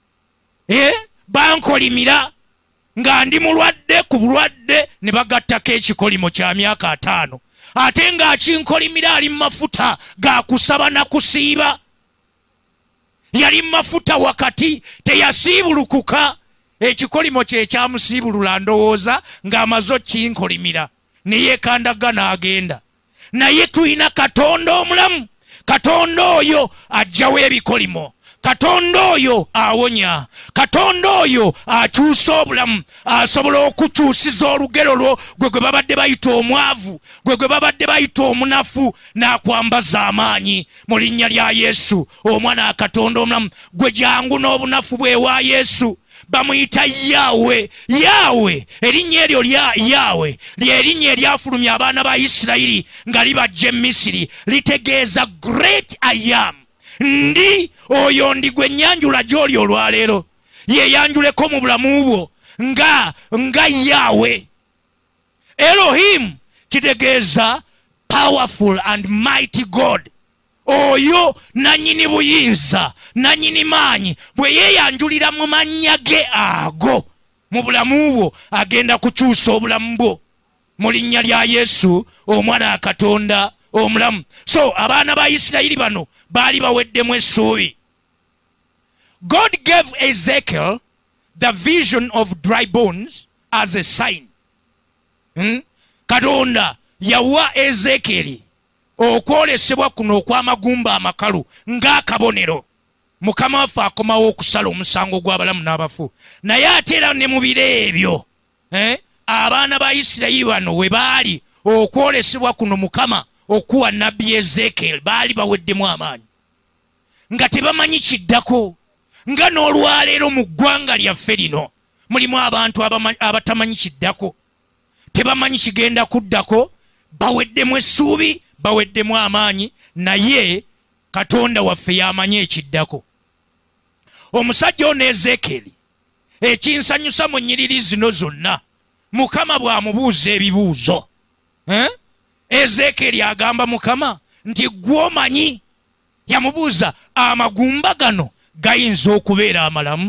Bankolimira nga ndi mulwadde ku bulwadde ne bagattako ekikolimo kya myaka 5. Ate ng'akinkolimira ali mu mafuta ga kusaba na kusiiba. Yali mu mafuta wakati teyasiibulukuka. Ekikolimo kye kyamusiibulula ndowooza ng'amaze okinkolimira ne yeekandaga n'agenda. Naye tulina Katonda omulamu. Katonda oyo ajjawo ebikolimo. Katonda oyo awonya. Katonda oyo akyusa obulamu. Asobola okukyusiza olugero lwo gwe babadde bayita omwavu, gwe babadde bayita omunafu, n'akwambaza amaanyi mu linnya lya Yesu, omwana wa Katonda omulamu. Gwe jangu n'obunafu bwewa Yesu. Bamuyita Yawe. Yawe, erinnya eryo lya Yawe ly'erinnya eryafulumya abaana ba Isirayiri nga libajja e Misiri. Litegeeza great I am. Ndi oyo ndi gwe nyanjula gy'oli olwaleero. Yeyanjuleko mu bulamu bwo nga Yawe. Elohim kitegeeza powerful and mighty God. Oyo nanyini buyinza, nanyini maanyi. Bwe yeyanjulira mu mannya ge ago mu bulamu bwo agenda kukyusa obulamu bwo mu linnya lya Yesu, omwana wa Katonda omulamu. So abaana ba Isirayiri bano baali baweddemu essuubi. God gave Ezekiel the vision of dry bones as a sign. Katonda yawa Ezekiel okwolesebwa kuno okw'amagumba amakalu ng'akabonero. Mukama waffe akomawo okusala omusango gw'abalamu n'abafu. Naye ate era ne mu biro ebyo abaana ba Isirayiri bano we baali okwolesebwa kuno Mukama okuwa nabbi Ezekiel baali baweddemu amaanyi nga tebamanyi kiddako. Nga n'olwaleero mu ggwanga lyaffe lino mulimu abantu abatamanyi kiddako, tebamanyi kigenda kuddako. Baweddemu essuubi, baweddemu amaanyi, naye Katonda waffe yamanyi ekiddako. Omusajja ono Ezekiel ekinsanyusa mu nnyiriri zino zonna, Mukama bw'amubuuza ebibuuzo. Ezekiel agamba Mukama nti gw'omanyi. Yamubuuza, amagumba gano gayinza okubeera amalamu?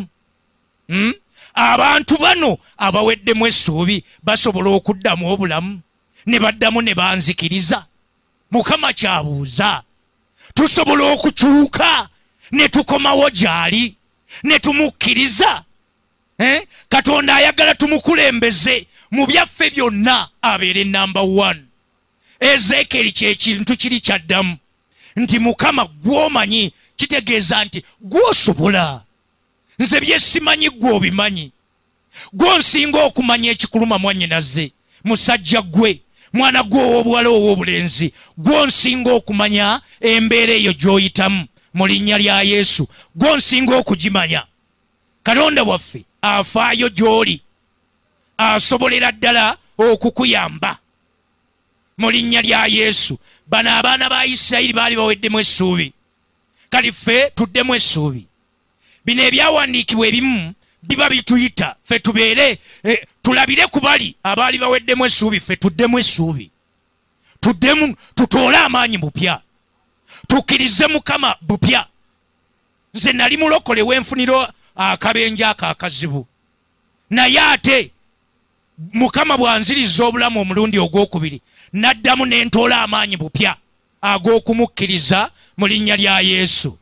Abantu bano abaweddemu essuubi basobola okuddamu obulamu? Ne baddamu ne banzikiriza. Mukama kyabuuza. Tusobola okukyuka ne tukomawo gy'ali ne tumukkiriza? Katonda ayagala tumukulembeze mu byaffe byonna abeere number 1. Ezekiel kyekintu kiri kyaddamu nti Mukama gw'omanyi, kitegeeza nti gw'osobola. Nze bye simanyi gwe obimanyi. Gw'onsinga okumanya ekikuluma mwannyinaze, musajja gwe, mwana gwe ow'obuwala ow'obulenzi, gw'onsinga okumanya embeera eyo gy'oyitamu mu linnya lya Yesu, gw'onsinga okugimanya. Katonda waffe afaayo gy'oli, asobolera ddala okukuyamba mu linnya lya Yesu. Bano abaana ba Isirayiri baali baweddemu essuubi, kati ffe tuddemu essuubi. Bino ebyawandiikibwa ebimu biba bituyita ffe tubeere tulabire ku bali abaali baweddemu essuubi. Ffe tuddemu essuubi, tuddemu tutoole amaanyi bupya, tukkirize Mukama bupya. Nze nali mulokole wenfunira akabenje akazibu, naye ate Mukama bwanziriza obulamu omulundi ogwokubiri naddamu n'entoola amaanyi bupya ag'okumukkiriza mu linnya lya Yesu.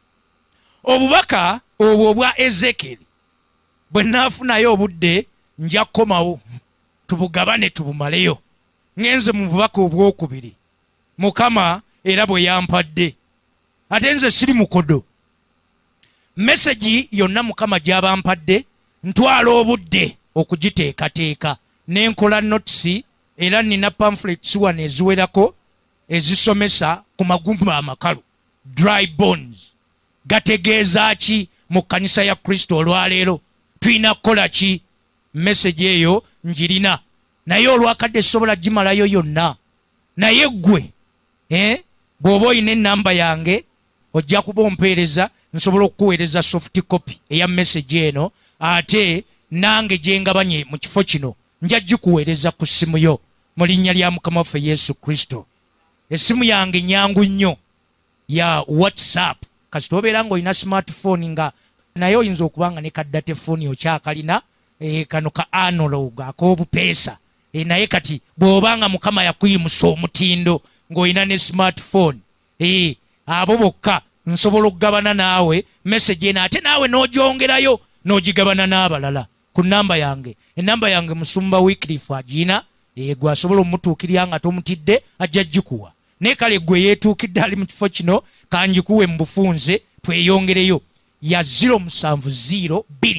Obubaka obwo obwa Ezekiel bwe naafunayo obudde nja kukomawo tubugabane tubumaleyo. Ngenze mu bubaka obwokubiri Mukama era bwe yampadde ate nze siri mukodo. Message yonna Mukama gy'abampadde ntwala obudde okugiteekateeka n'enkola notes era nina pamphlets wano eziwerako ezisomesa ku magumba amakalu, dry bones. Gategeeza ki mu kkanisa ya Kristo olwaleero? Tulina kukola ki? Message eyo njirina naye olwakadde sobola gimalayo yonna. Naye gwe bw'oba olina ennamba yange ojja kuba ompeereza, nsobola okukuweereza soft copy eya message eno, ate nange gye ngabanye mu kifo kino nja gikuweereza ku ssimu yo mu linnya lya Mukama waffe Yesu Kristo. Essimu yange nyangu nnyo ya WhatsApp. Kasita obeera ng'olina smartphone nga naye oyinza okuba nga ne kaddate phone okyakalina kano ka analog ak'obupeesa, naye kati bw'oba nga Mukama yakuyimusa omutindo ng'olina ne smartphone, abo bokka nsobola okugabana naawe message eno, ate naawe n'ogyongerayo n'ogigabana n'abalala ku nnamba yange. Ennamba yange Musumba Wycliffe agiina, gwe asobola omutuukirya nga tomutidde ajja gikuwa. Naye kale gwe yeetuukidde ali mu kifo kino kanjikuwe mu bufunze tweyongereyo ya 0702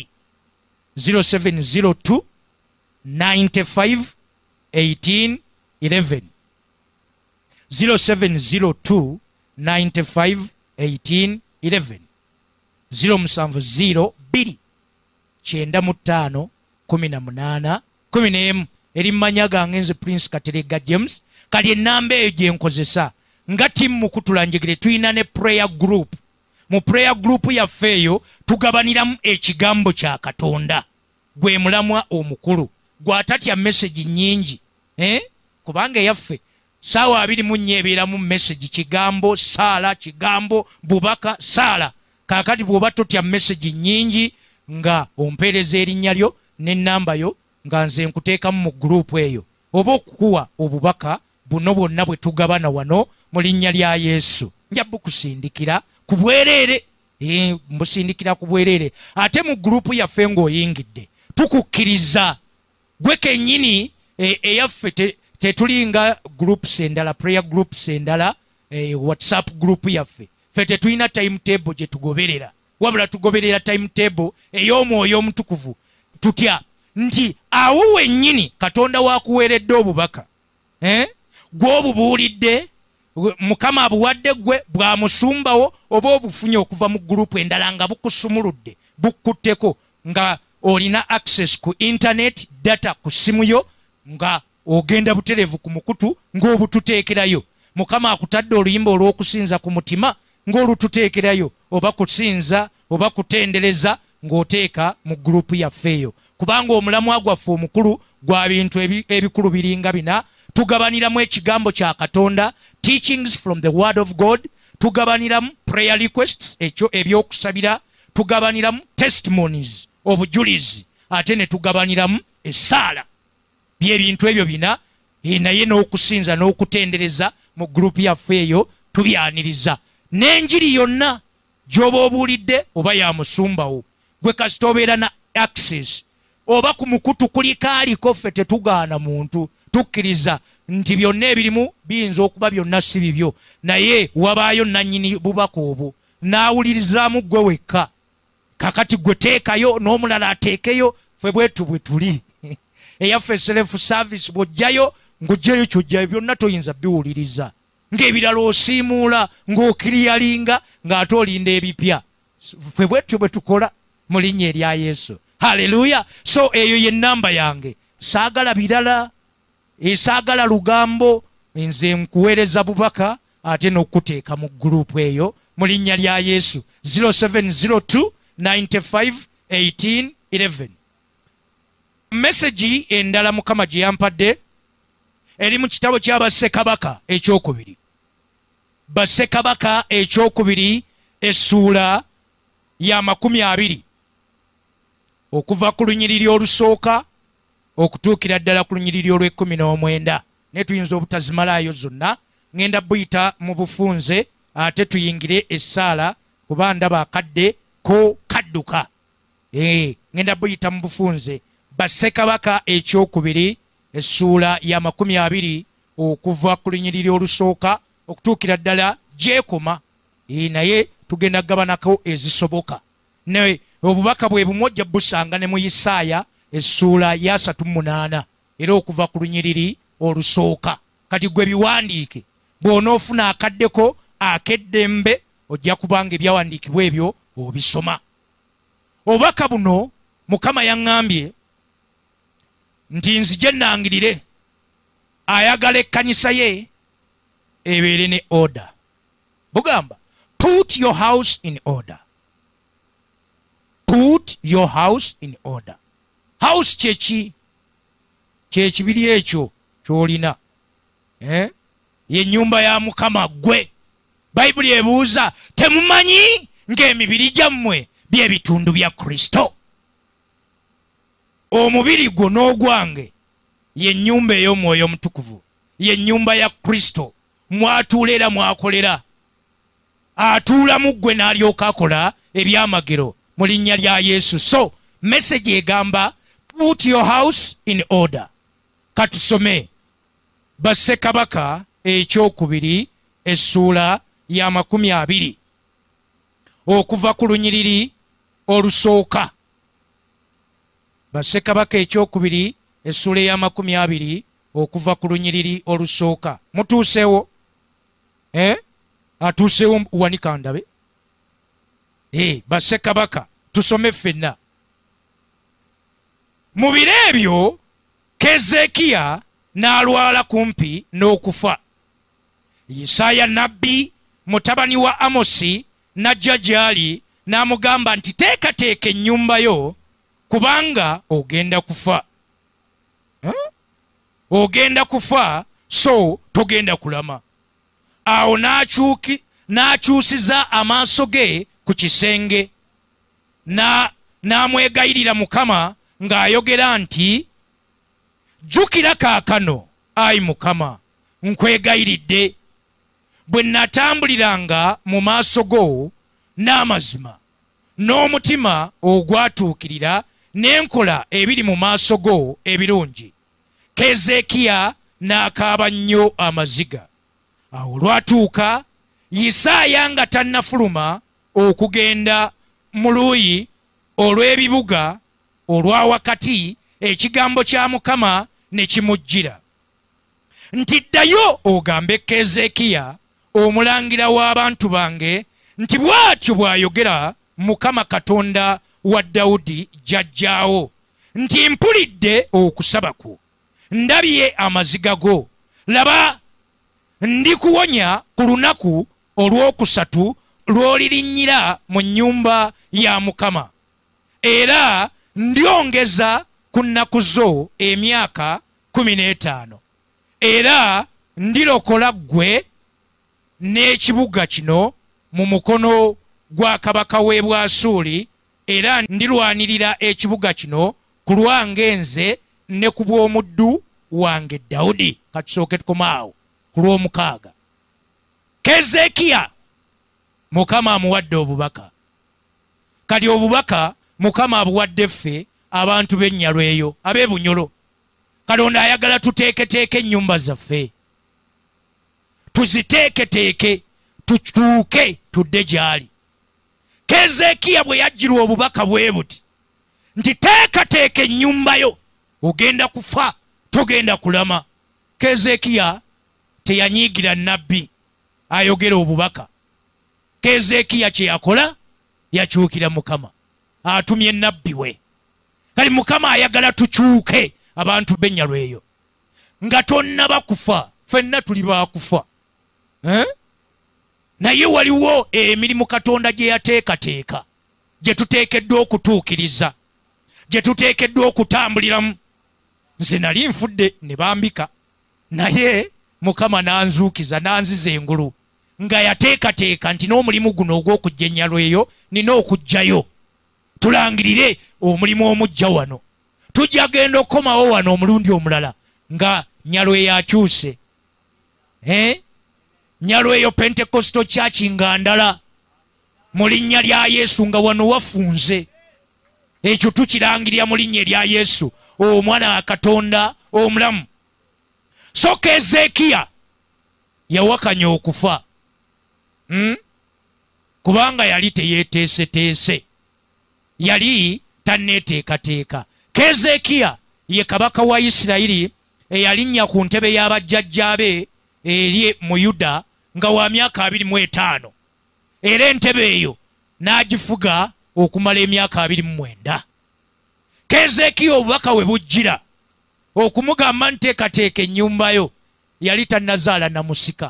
0702 95 18 11 0702 95 18 11 0702 95 18 11 eri mmanya gange nze Prince Katerega James. Kali ennamba eyo gye nkozesa nga timu mukutula njegere tuyina ne prayer group. Mu prayer group yaffe eyo tugabaniramu ekigambo kya Katonda. Gwe mulamwa omukulu gwatatya message nyingi kubanga yaffe saawa 24 ebeeramu message kigambo saala, kigambo bubaka saala. Kakati bw'oba totya message nyingi nga ompeereza erinnya lyo n'ennamba yo nga nze nkuteekamu mu group eyo, oba okukuwa obubaka buno bwonna bwe tugabana wano mu linnya lya Yesu nja bukusindikira ku bwereere, mbusindikira ku bwereere. Ate mu group yaffe ng'oyingidde tukukkiriza gwe kennyini eyaffe tetulinga groups endala, prayer groups endala, WhatsApp group yaffe ffe tetulina timetable gye tugoberera, wabula tugoberera timetable ey'Omwoyo Omutukuvu. Tutya nti awo wennyini Katonda wakuweeredde obubaka gw'obubuulidde, Mukama abuwadde gwe bwamusumbawo oba obufunye okuva mu group endala nga bukusumuludde bukkutteko nga olina access ku internet data ku simu yo nga ogenda buterevu ku mukutu ng'obututeekerayo. Mukama akutadde oluyimba olw'okusinza ku mutima ng'olututeekerayo, oba kusinza oba kutendereza ng'oteeka mu group yaffe eyo, kubanga omulamwa gwaffe omukulu gwa bintu ebikulu biringa bina. Tugabaniramu ekigambo kya Katonda, teachings from the word of God, tugabaniramu prayer requests, ekyo ebyokusabira, tugabaniramu testimonies, obujulizi, ate ne tugabaniramu essaala. Byebintu ebyo bina naye n'okusinza n'okutendereza mu group yaffe eyo tubyaniriza. N'enjiri yonna gy'oba obuulidde oba ya musumbawo, gwe kasita obeera na access oba ku mukutu kulikaaliko, ffe tetugaana muntu, tukkiriza nti byonna ebirimu biyinza okuba byonna si bibyo, naye wabaayo nannyini bubaka obwo n'awulirizaamu gwe wekka. Kakati gwe teekayo n'omulala ateekeyo, ffe bwetu bwe tuli eyaffe self service bw'ojjayo ng'ojjayo ky'ojjayo byonna toyinza biwuliriza, ng'ebirala osiimuula ng'okiriyalinga ng'ate olinda ebipya. Ffe bwetyo bwe tukola mu linnya erya Yesu. Haleluya. So eyo ye nnamba yange, saagala birala, saagala lugambo, nze nkuweereza bubaka ate n'okuteeka mu group eyo mu linnya lya Yesu. 0702 95 18 11. Message endala Mukama gye yampadde eri mu kitabo kya Bassekabaka ekyokubiri. Bassekabaka ekyokubiri essuula ya 20 okuva ku lunyiriri olusooka okutuukira ddala ku lunyiriri olw'19. Ne tuyinza obutazimalayo zonna, ngenda buyita mu bufunze ate tuyingire essaala kuba ndaba akadde ko kadduka. Ngenda buyita mu bufunze. Bassekabaka ekyokubiri essuula ya 20 okuva ku lunyiriri olusooka okutuukira ddala gyekoma naye tugenda gabanako ezisoboka ne obubaka bwe bumojja busanga ne mu Isaaya essuula ya 38 era okuva ku lunyiriri olusooka. Kati gwe biwandiike bw'onoofuna akaddeko akeddembe ojja kubanga ebyawandiikibwa ebyo obisoma. Obubaka buno Mukama yaŋŋambye nti nzije nnangirire ayagala ekkanisa ye ebeere ne order. Bugamba put your house in order. Put your house in order. House kyeki? Kyekibiri ekyo kyolina. Ye nnyumba ya Mukama gwe. Bayibuli ebuuza temumanyi ng'emibiri gyammwe by'ebitundu bya Kristo? Omubiri gwo n'ogwange ye nnyumba ey'Omwoyo Omutukuvu, ye nnyumba ya Kristo. Mwatuula era mwakolera. Atuula mu ggwe n'alyoka akola ebyamagero mu linnya lya Yesu. So message egamba put your house in order. Katusome Bassekabaka ekyokubiri essuula ya 20 okuva ku lunyiriri olusooka. Bassekabaka ekyokubiri essuula ya 20 okuva ku lunyiriri olusooka. Mutuusewo? Atuusewo wanika ndabe? Bassekabaka tusome ffenna. Mu biro ebyo Keezeekiya n'alwala kumpi n'okufa. Isaaya nabbi mutabani wa Amosi n'ajja gy'ali n'amugamba nti teekateeka ennyumba yo kubanga ogenda kufa. Ogenda kufa so togenda kulama. Awo n'akyusiza amaaso ge ku kisenge n'amwegayirira Mukama ng'ayogera nti jjukira kaakano ayi Mukama nkwegayiridde bwe natambuliranga mu maaso go n'amazima n'omutima ogwatuukirira n'enkola ebiri mu maaso go ebirungi. Keezeekiya n'akaaba nnyo amaziga. Awo lwatuuka Isaaya nga tannafuluma okugenda mu luuyi olw'ebibuga olwa wakati, ekigambo kya Mukama ne kimujjira nti ddayo ogambe Keezeekiya omulangira w'abantu bange nti bw'atyo bw'ayogera Mukama Katonda wa Dawudi jjajjaawo nti mpulidde okusaba kwo, ndabye amaziga go, laba ndikuwonya ku lunaku olw'okusatu lw'olirinnyira mu nnyumba ya Mukama, era ndyongeza ku nnaku zo emyaka 15, era ndirokola ggwe n'ekibuga kino mu mukono gwa kabaka w'e Bwasuli, era ndirwanirira ekibuga kino ku lwange nze ne ku bw'omuddu wange Dawudi. Katusooke tukomaawo ku lw'omukaaga. Keezeekiya Mukama amuwadde obubaka. Kati obubaka Mukama abuwadde ffe abantu b'ennyalo eyo ab'ebunyolo. Katonda ayagala tuteeketeeke ennyumba zaffe, tuziteeketeeke, tutuuke tudde gy'ali. Keezeekiya bwe yajjirwa obubaka bwe buti nti teekateeka ennyumba yo, ogenda kufa togenda kulama. Keezeekiya teyanyiigira nnabbi ayogera obubaka. Keezeekiya kye yakola yakyukira Mukama, atumye nnabbi we. Kali Mukama ayagala tukyuke abantu b'ennyalo eyo nga tonnaba kufa. Ffenna tuli baakufa, naye waliwo emirimu Katonda gye yateekateeka gye tuteekeddwa okutuukiriza, gye tuteekeddwa okutambuliramu. Nze nali nfudde ne bambika, naye Mukama n'anzuukiza n'anziza engulu nga yateekateeka nti n'omulimu guno ogw'okujja ennyalo eyo nina okujjayo tulangirire omulimu omujja wano. Tujja genda okukomawo wano omulundi omulala nga nnyalo eyakyuse, nnyalo eyo Pentecostal Church nga ndala mu linnya lya Yesu nga wano wafunze. Ekyo tukirangirira mu linnya lya Yesu, omwana wa Katonda omulamu. So Keezeekiya yawakanya okufa. kubanga yali teyeteeseteese, yali tanneeteekateeka. Keezeekiya ye kabaka wa Isirayiri eyalinnya ku ntebe y'abajjajjaabe eri mu Yuda nga wa myaka 25, era entebe eyo n'agifuga okumala emyaka 29. Keezeekiya obubaka we bujjira okumugamba nteekateeka ennyumba yo, yali tannazaala na musika.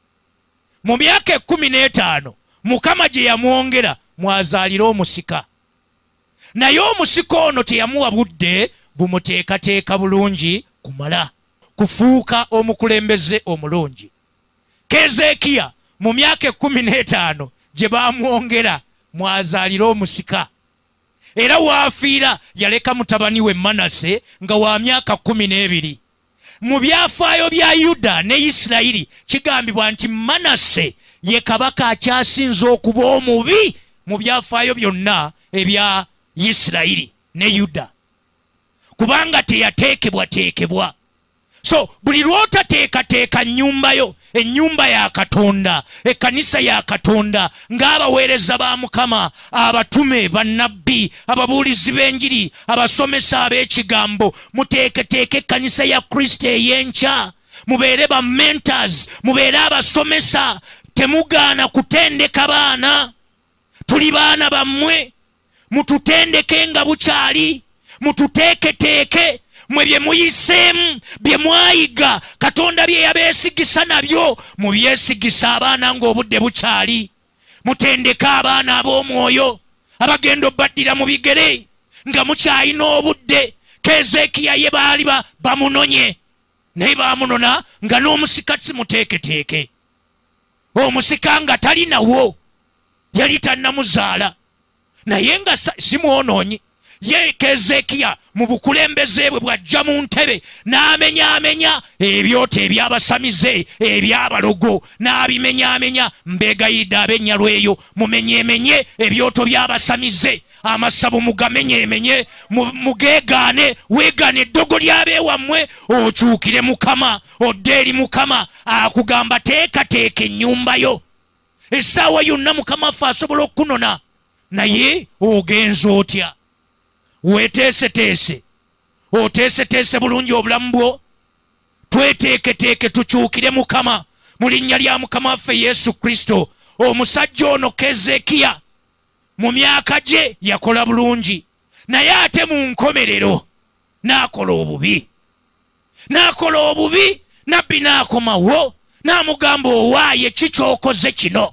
Mu myaka 15 Mukama gye yamwongera mwazaalira omusika, naye omusika ono teyamuwa budde bumuteekateeka bulungi kumala kufuuka omukulembeze omulungi. Keezeekiya mu myaka 15 gye bamwongera mwazaalira omusika, era waafiira yaleka mutabani we Manase nga wa myaka 12. Mu byafaayo bya Yuda ne Isirayiri kigambibwa nti Manase ye kabaka akyasinze okuba omubi mu byafaayo byonna ebya Isirayiri ne Yuda, kubanga teyateekebwateekebwa. So buli lw'otateekateeka nnyumba yo, ennyumba ya Katonda, ekkanisa ya Katonda, ng'abaweereza ba Mukama, abatume, bannabbi, ababuulizi b'enjiri, abasomesa ab'ekigambo, muteeketeeke ekkanisa ya Kristo ey'enkya, mubeere ba mentors, mubeere abasomesa, temugaana kutendeka baana. Tuli baana bammwe, mututendeke nga bukyali, mututeeketeeke. Mwe bye muyiseemu, bye mwayiga, Katonda bye yabeesigisa nabyo, mubyesigisa abaana ng'obudde bukyali. Mutendeka abaana ab'omwoyo abagenda obbaddira mu bigere nga mukyalina obudde. Keezeekiya ye baali bamunonye, naye baamunona nga n'omusika simuteeketeeke. Omusika nga talinawo, yali tannamuzaala, naye nga simwonoonyi. Ye Keezeekiya mu bukulembeze bwe bw'ajja mu ntebe n'amenyaamenya ebyoto ebyabasamize ebyabalogo, n'abimenyaamenya. Mbeegayidde ab'ennyalo eyo mumenyeemenye ebyoto by'abasamize, amasabu mugamenyeemenye, mugeegaane, weegaane eddogo ly'abeewammwe, okyukire Mukama, odde eri Mukama akugamba teekateeka ennyumba yo. Essaawa yonna Mukama affe asobola okukunona, naye ogenza otya? Weeteeseteese, oteeseteese bulungi obulamu bwo. Tweteeketeeke tukyukire Mukama mu linnya lya Mukama waffe Yesu Kristo. Omusajja ono Keezeekiya mu myaka gye yakola bulungi, naye ate mu nkomerero n'akola obubi. N'akola obubi, nabbi n'akomawo n'amugamba owaaye kikyokoze kino.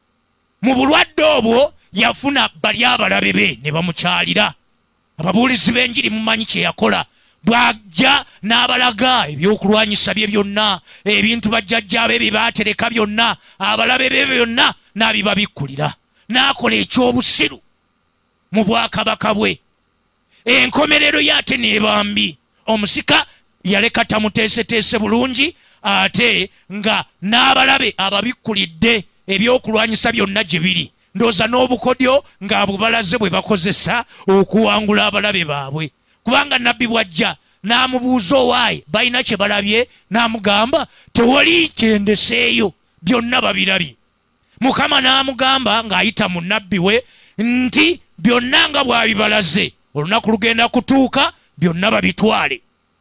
Mu bulwadde obwo yafuna bali abalabe be ne bamukyalira. Ababuulizi b'enjiri mumanyi kye yakola. Bw'ajja n'abalaga ebyokulwanyisa bye byonna, ebintu bajjajjaabe bye baatereka byonna, abalabe be byonna n'abibabikkulira. N'akola ekyobusiru mu bwakabaka bwe. Enkomerero ye ate n'ebambi. Omusika yaleka tamuteeseteese bulungi, ate nga n'abalabe ababikkulidde ebyokulwanyisa byonna gye biri. Ndooza n'obukodyo ng'abubalaze bwe bakozesa okuwangula abalabe baabwe. Kubanga nabbi bw'ajja n'amubuuza owaaye balina kye balabye, n'amugamba tewali kyendeseeyo, byonna babirabye. Mukama n'amugamba ng'ayita mu nabbi we nti byonna nga bw'abibalaze, olunaku lugenda kutuuka byonna babitwale.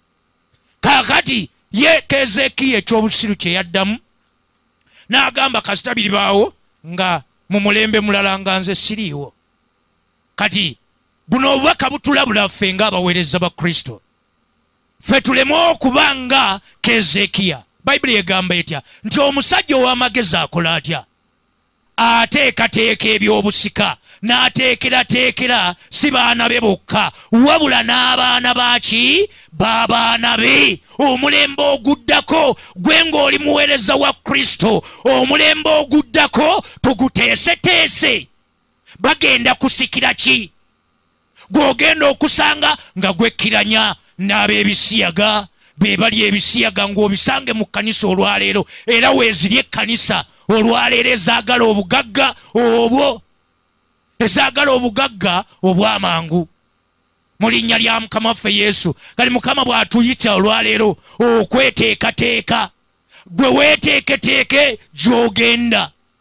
Kaakati ye Keezeekiya ekyobusiru kye yaddamu n'agamba kasita biribaawo nga mu mulembe mulala nga nze siriiwo. Kati buno obubaka butulabula ffe ng'abaweereza ba Kristo. Ffe tuleme okuba nga Keezeekiya. Bayibuli egamba etya nti omusajja ow'amagezi akola atya? Ateekateeka ebyobusika, n'ateekerateekera si baana be bokka, wabula n'abaana baki? B'abaana be. Omulembe oguddako gwe ng'oli muweereza wa Kristo, omulembe oguddako tuguteeseteese. Bagenda kusikira ki? Gw'ogenda okusanga nga gwekkiranya n'ab'ebisiyaga, be bali ebisiyaga ng'obisange mu kkanisa olwaleero, era weeziri ekkanisa olwaleero ezaagala obugagga obwo, ezaagala obugagga obw'amangu. Mu linnya lya Mukama waffe Yesu, kali Mukama bw'atuyita olwaleero okweteekateeka. Gwe weeteeketeeke gy'ogenda.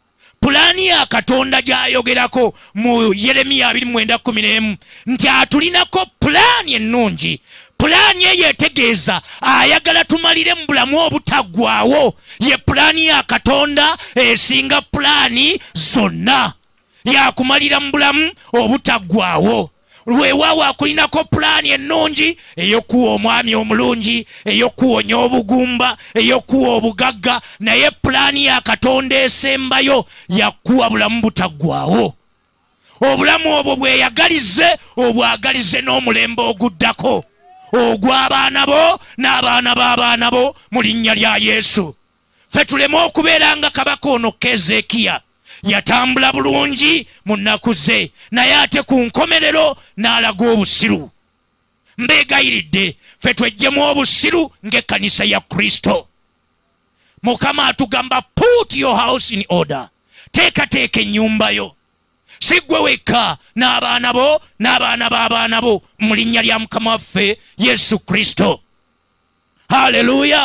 pulaani ya Katonda gy'ayogerako mu Yeremiya 29:11 nti atulinako pulaani ennungi. Pulaani eyo etegeeza ayagala tumalire mu bulamu obutaggwaawo. Ye pulaani ya Katonda esinga pulaani zonna, yakumalira mu bulamu obutaggwaawo. Weewaawo akulinako pulaani ennungi ey'okuwa omwami omulungi, ey'okuwonya obugumba, ey'okuwa obugagga, naye pulaani ya Katonda esembayo yakuwa bulamu butaggwaawo. Obulamu obwo bweyagalize, obwagalize n'omulembe oguddako, ogw'abaana bo n'abaana b'abaana bo mu linnya lya Yesu. Ffe tuleme okubeera nga kabaka ono Keezeekiya. Yatambula bulungi mu nnaku ze, naye ate ku nkomerero n'alaga obusiru. Mbeegayiridde ffe tweggyemu obusiru ng'ekkanisa ya Kristo. Mukama atugamba put your house in order. Teekateeka ennyumba yo. Si ggwe wekka, n'abaana bo n'abaana b'abaana bo mu linnya lya Mukama waffe Yesu Kristo. Haleluya.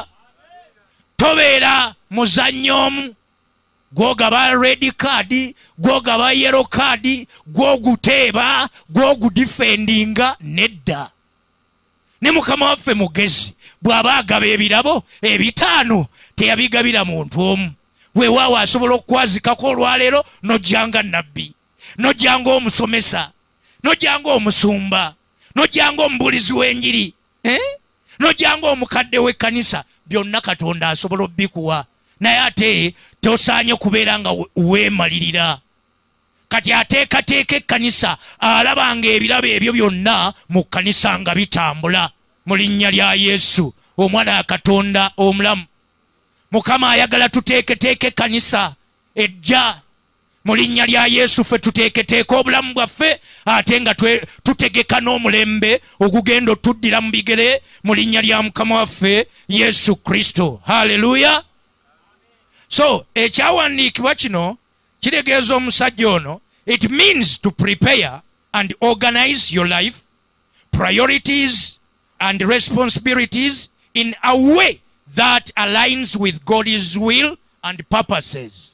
Tobeera muzannyo omu gwogaba red card, gwogaba yellow card, gwoguteeba, gwogudifendinga. Nedda. Ne Mukama waffe mugezi, bw'aba agaba ebirabo ebitaano teyabigabira muntu omu. Weewaawo asobola okukwazikako olwaleero n'ojjanga nnabbi, n'ojjanga omusomesa, n'ojjanga omusumba, n'ojjanga omubuulizi w'enjiri, n'ojjanga omukadde w'ekkanisa. Byonna Katonda asobola obbikuwa, naye ate tosaanye kubeera nga weemalirira. Kati ateekateeka ekkanisa, alabanga ebirabo ebyo byonna mu kkanisa nga bitambula mu linnya lya Yesu, omwana wa Katonda omulamu. Mukama ayagala tuteeketeeka ekkanisa ejja mu linnya lya Yesu. Ffe tuteeketeeka obulamu bwaffe, ate nga tutegeka n'omulembe ogugenda otuddira mu bigere mu linnya lya Mukama waffe Yesu Kristo. Haleluya. So ekyawandiikibwa kino kiregeeza omusajja ono, it means to prepare and organize your life, priorities and responsibilities in a way that aligns with God's will and purposes.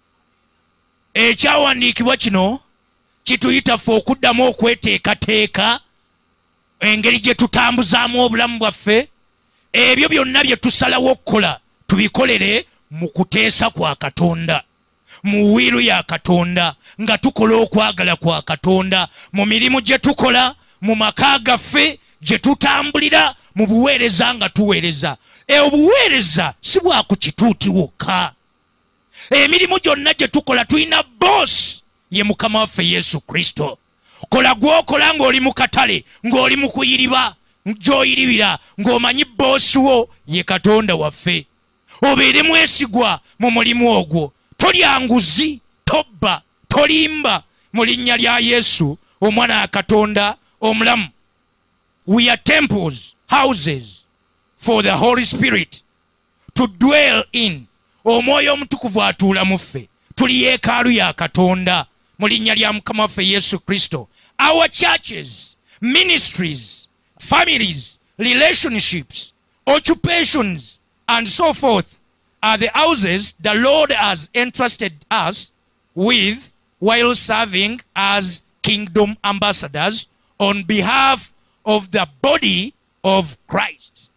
Ekyawandiikibwa kino kituyita ffe okuddamu okweteekateeka engeri gye tutambuzaamu obulamu bwaffe. Ebyo byonna bye tusalawo okukola tubikolere mu kuteesa kwa Katonda, mu wiiru ya Katonda, nga tukola okwagala kwa Katonda, mu mirimu gye tukola, mu maka gaffe gye tutambulira, mu buweereza nga tuweereza. Obuweereza si bwa ku kituuti wokka. Emirimu gyonna gye tukola tulina boss, ye Mukama waffe Yesu Kristo. Kola gwokola ng'oli mu katale, ng'oli mu kuyiriba, gy'oyiribira, ng'omanyi boss wo ye Katonda waffe. Obeere mwesigwa mu mulimu ogwo. Tolya nguzi, tobba, tolimba mu linnya lya Yesu, omwana wa Katonda omulamu. We are temples, houses for the Holy Spirit to dwell in. Omwoyo omutukuvu atuula mu ffe. Tuli yeekaalu ya Katonda mu linnya lya Mukama waffe Yesu Kristo. Our churches, ministries, families, relationships, occupations, and so forth are the houses the Lord has entrusted us with while serving as kingdom ambassadors on behalf of the body of Christ.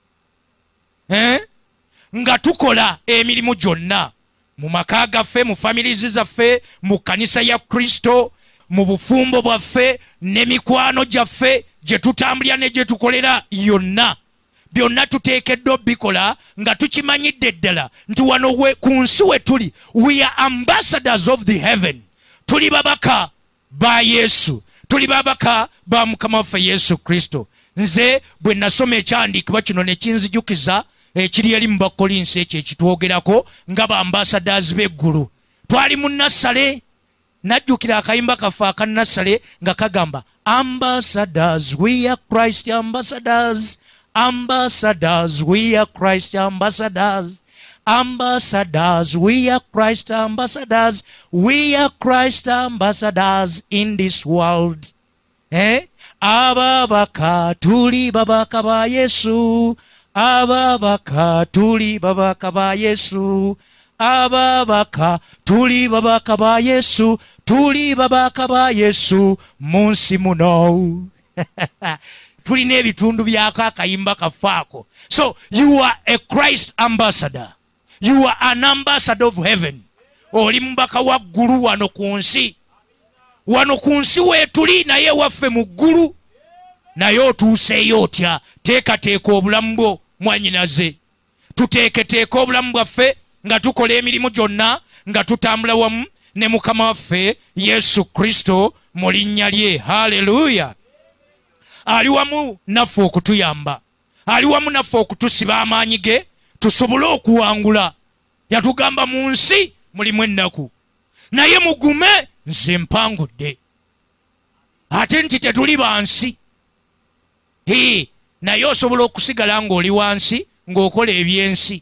Nga tukola emirimu gyonna mu maka gaffe, mu families zaffe, mu kanisa ya Kristo, mu bufumbo bwaffe n'emikwano gyaffe gye tutambulira ne gye tukolera yonna. Byonna tuteekeddwa bikola nga tukimanyidde ddala nti wano ku nsi we tuli, we are ambassadors of the heaven. Tuli babaka ba Yesu, tuli babaka ba Mukama waffe Yesu Kristo. Nze bwe nasoma ekyandiikibwa kino ne kinzijukiza ekiri eri mu Bakolinsi ekyo ekitwogerako nga ba ambassadors b'eggulu. Twali mu Nassale, najjukira akayimba kaffe aka Nassale nga kagamba ambassadors, we are Christ ambassadors. Ambassadors, we are Christ ambassadors. Ambassadors, we are Christ ambassadors. We are Christ ambassadors in this world. Ababaka tuli babaka ba Yesu. Ababaka tuli babaka ba Yesu. ababaka tuli babaka ba Yesu, tuli babaka ba Yesu munsi muno. Tulina ebitundu byako akayimba kafaako. So you are a Christ ambassador. You are an ambassador of heaven. Oli mbaka wa ggulu wano ku nsi. Wano ku nsi weetuli naye waffe mu ggulu. Naye otuuseeyo otya. Teekateeka obulamu bwo mwannyinaze. Tuteeketeeka obulamu bwaffe nga tukola emirimu gyonna nga tutambula wamu ne Mukama waffe Yesu Kristo mu linnya lye. Haleluya. Ali wamu naffe okutuyamba. Ali wamu naffe okutusiba amaanyi ge tusobole okuwangula. Yatugamba mu nsi mulimu ennaku. Naye mugume nze mpangudde. Ate nti tetuli bansi. Naye osobola okusigala ng'oli wansi ng'okola ebyensi.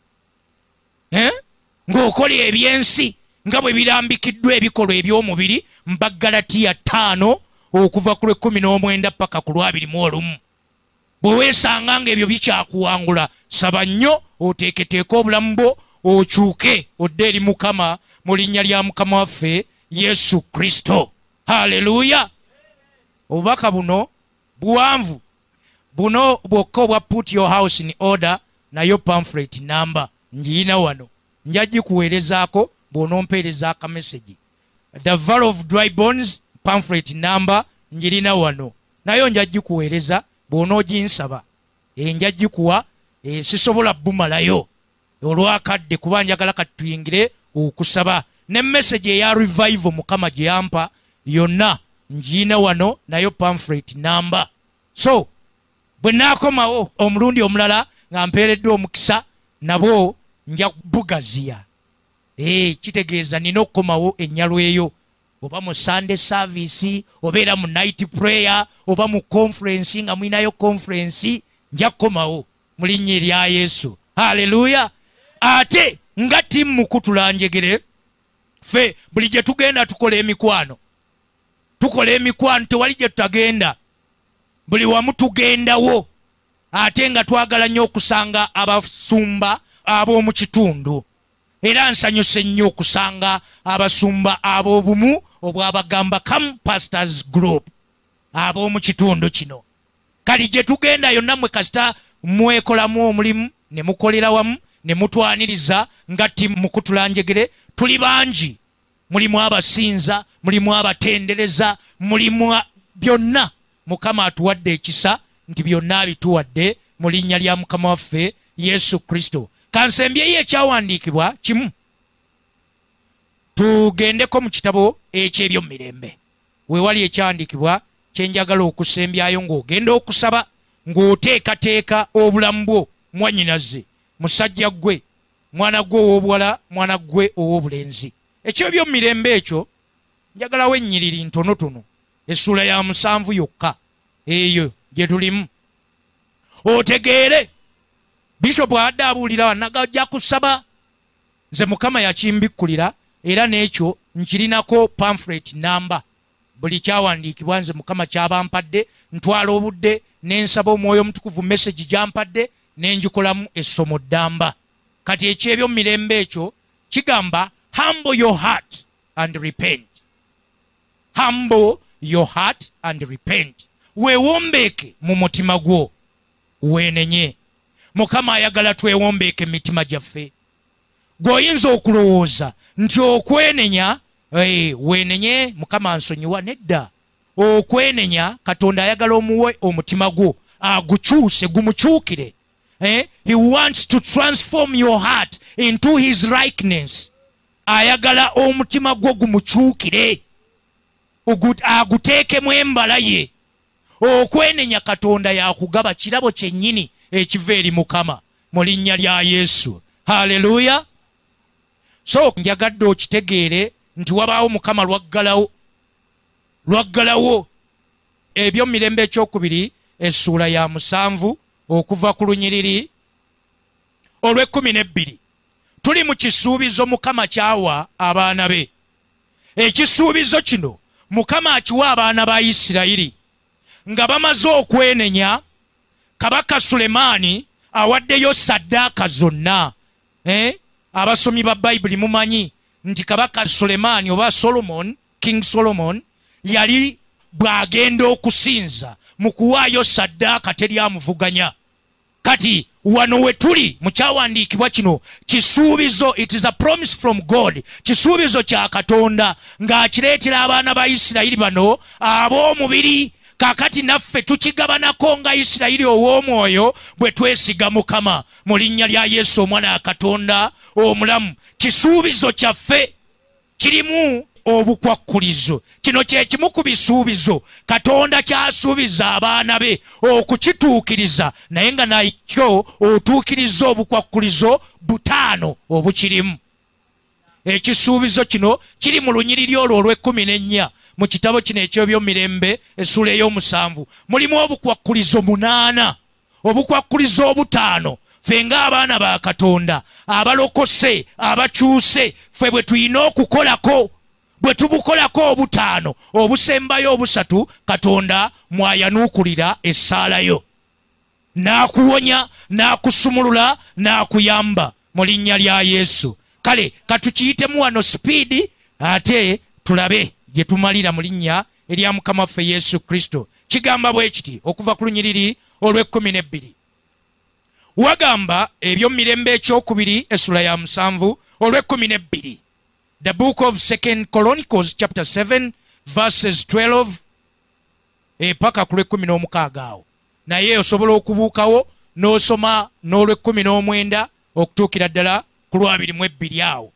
Ng'okola ebyensi nga bwe birambikiddwa ebikolwa eby'omubiri mu Galatiya 5 okuva ku 19 paka ku 21. Bwe weesanga ng'ebyo bikyakuwangula, saba nnyo oteeketeeka obulamu bwo okyuke odde eri Mukama mu linnya lya Mukama waffe Yesu Kristo. Haleluya. Obubaka buno buwanvu. Buno bwokka obwa put your house in order nayo pamphlet number njiyina wano. Njagikuweerezaako bw'onompeereza akameseji. The Valley of Dry Bones pamphlet number njirina wano. Nayo njagikuweereza bw'onooginsaba. Njagikuwa sisobola bumalayo. Olwakadde kuba njagala kati tuyingire okusaba. Ne message eya revival Mukama gye yampa yonna njiyina wano nayo pamphlet number. So bwe naakomawo omulundi omulala nga mpeereddwa omukisa nabo nja bugaziya. Kitegeeza nina okukomawo ennyalo eyo. Oba mu Sunday service, obeera mu night prayer, oba mu conference nga mwinayo conference, nja kukomawo mu linnya erya Yesu. Haleluya. Ate nga timu kutulanjegere fe buli gye tugenda tukola emikwano. Tukola emikwano tewali gye tutagenda. Buli wamu tugendawo. Ate nga twagala nnyo okusanga abasumba ab'omu kitundu. Era nsanyuse nnyo okusanga abasumba ab'obumu obwabagamba Come Pastors Group ab'omu kitundu kino. Kali gye tugenda yonna mwe kasita mwekolamu omulimu ne mukolera wamu ne mutwaniriza nga timu mu kutulanjegere tuli bangi. Mulimu abasinza, mulimu abatendereza, mulimu byonna. Mukama atuwadde ekisa nti byonna bituwadde mu linnya lya Mukama waffe Yesu Kristo. Kansembyeyo ekyawandiikibwa kimu. Tugendeko mu kitabo eky'ebyomirembe. Weewali ekyawandiikibwa kyenjagala okusembyayo ng'ogenda okusaba ng'oteekateeka obulamu bwo mwannyinaze, musajja gwe, mwana gwe ow'obuwala, mwana gwe ow'obulenzi. Eky'ebyomirembe ekyo njagalawo ennyiriri ntonotono. Essula ya 7 yokka eyo gye tulimu. Otegeere Bishop adde abuulira wanagajja kusaba. Nze Mukama yakimbikkulira era n'ekyo nkirinako pamphlet number. Buli kyawandiikibwa nze Mukama kyabampadde ntwala obudde n'ensaba Omwoyo Omutukuvu message gyampadde n'enjikolamu essomo ddamba. Kati eky'ebyomirembe ekyo kigamba humble your heart and repent. Humble your heart and repent. Weewombeeke mu mutima gwo weenenye. Mukama ayagala twewombeeke mitima gyaffe. Gwoyinza okulowooza nti okwenenya weenenye Mukama ansonyiwa. Nedda. Okwenenya Katonda ayagala omuwe omutima gwo agukyuse gumukyukire. He wants to transform your heart into his likeness. Ayagala omutima gwo gumukyukire aguteekemu embala ye. Okwenenya Katonda yakugaba kirabo kyennyini ekiva eri Mukama mu linnya lya Yesu. Haleluya. So njagadde okitegeere nti wabaawo Mukama lwaggalawo ebyomirembe ekyokubiri essula ya 7 okuva ku lunyiriri olw'12. Tuli mu kisuubizo Mukama kyawa abaana be. Ekisuubizo kino Mukama akiwa abaana ba Isirayiri nga bamaze okwenenya. Kabaka Sulemaani awaddeyo saddaaka zonna. abasomi ba Bible mumanyi nti kabaka Sulemaani oba Solomon, King Solomon yali bwagenda okusinza mu kuwaayo saddaaka teri amuvuganya. Kati wano we tuli mu kyawandiikibwa kino kisuubizo, it is a promise from God, kisuubizo kya Katonda ng'akireetera abaana ba Isirayiri bano ab'omubiri. Kakati naffe tukigabanako nga Isirayiri ow'omwoyo bwe twesiga Mukama mu linnya lya Yesu omwana wa Katonda omulamu. Kisuubizo kyaffe kirimu obukwakkulizo. Kino kye kimu ku bisuubizo Katonda kyasuubiza abaana be okukituukiriza, naye nga nakyo otuukiriza obukwakkulizo 5 obukirimu. Ekisuubizo kino kiri mu lunyiriri olwo olw'14 mu kitabo kino eky'ebyomirembe essula ey'omusanvu. Mulimu obukwakkulizo 8, obukwakkulizo 5 ffe ng'abaana ba Katonda abalokose abakyuse ffe bwe tulina okukolako. Bwe tubukolako 5 obusembayo 3 Katonda mwayanuukulira essaalayo, n'akuwonya n'akusumulula n'akuyamba mu linnya lya Yesu. Kale katukiyitemu wano sipiidi ate tulabe gye tumalira mu linnya erya Mukama waffe Yesu Kristo. Kigamba bwe kiti okuva ku lunyiriri olw'12. Wagamba ebyomirembe ekyokubiri essula ya 7 olw'12. The book of 2 Chronicles chapter 7 verses 12 paka ku lw'16 awo. Naye osobola okubuukawo n'osoma n'olw'19 okutuukira ddala ku lw'22 awo.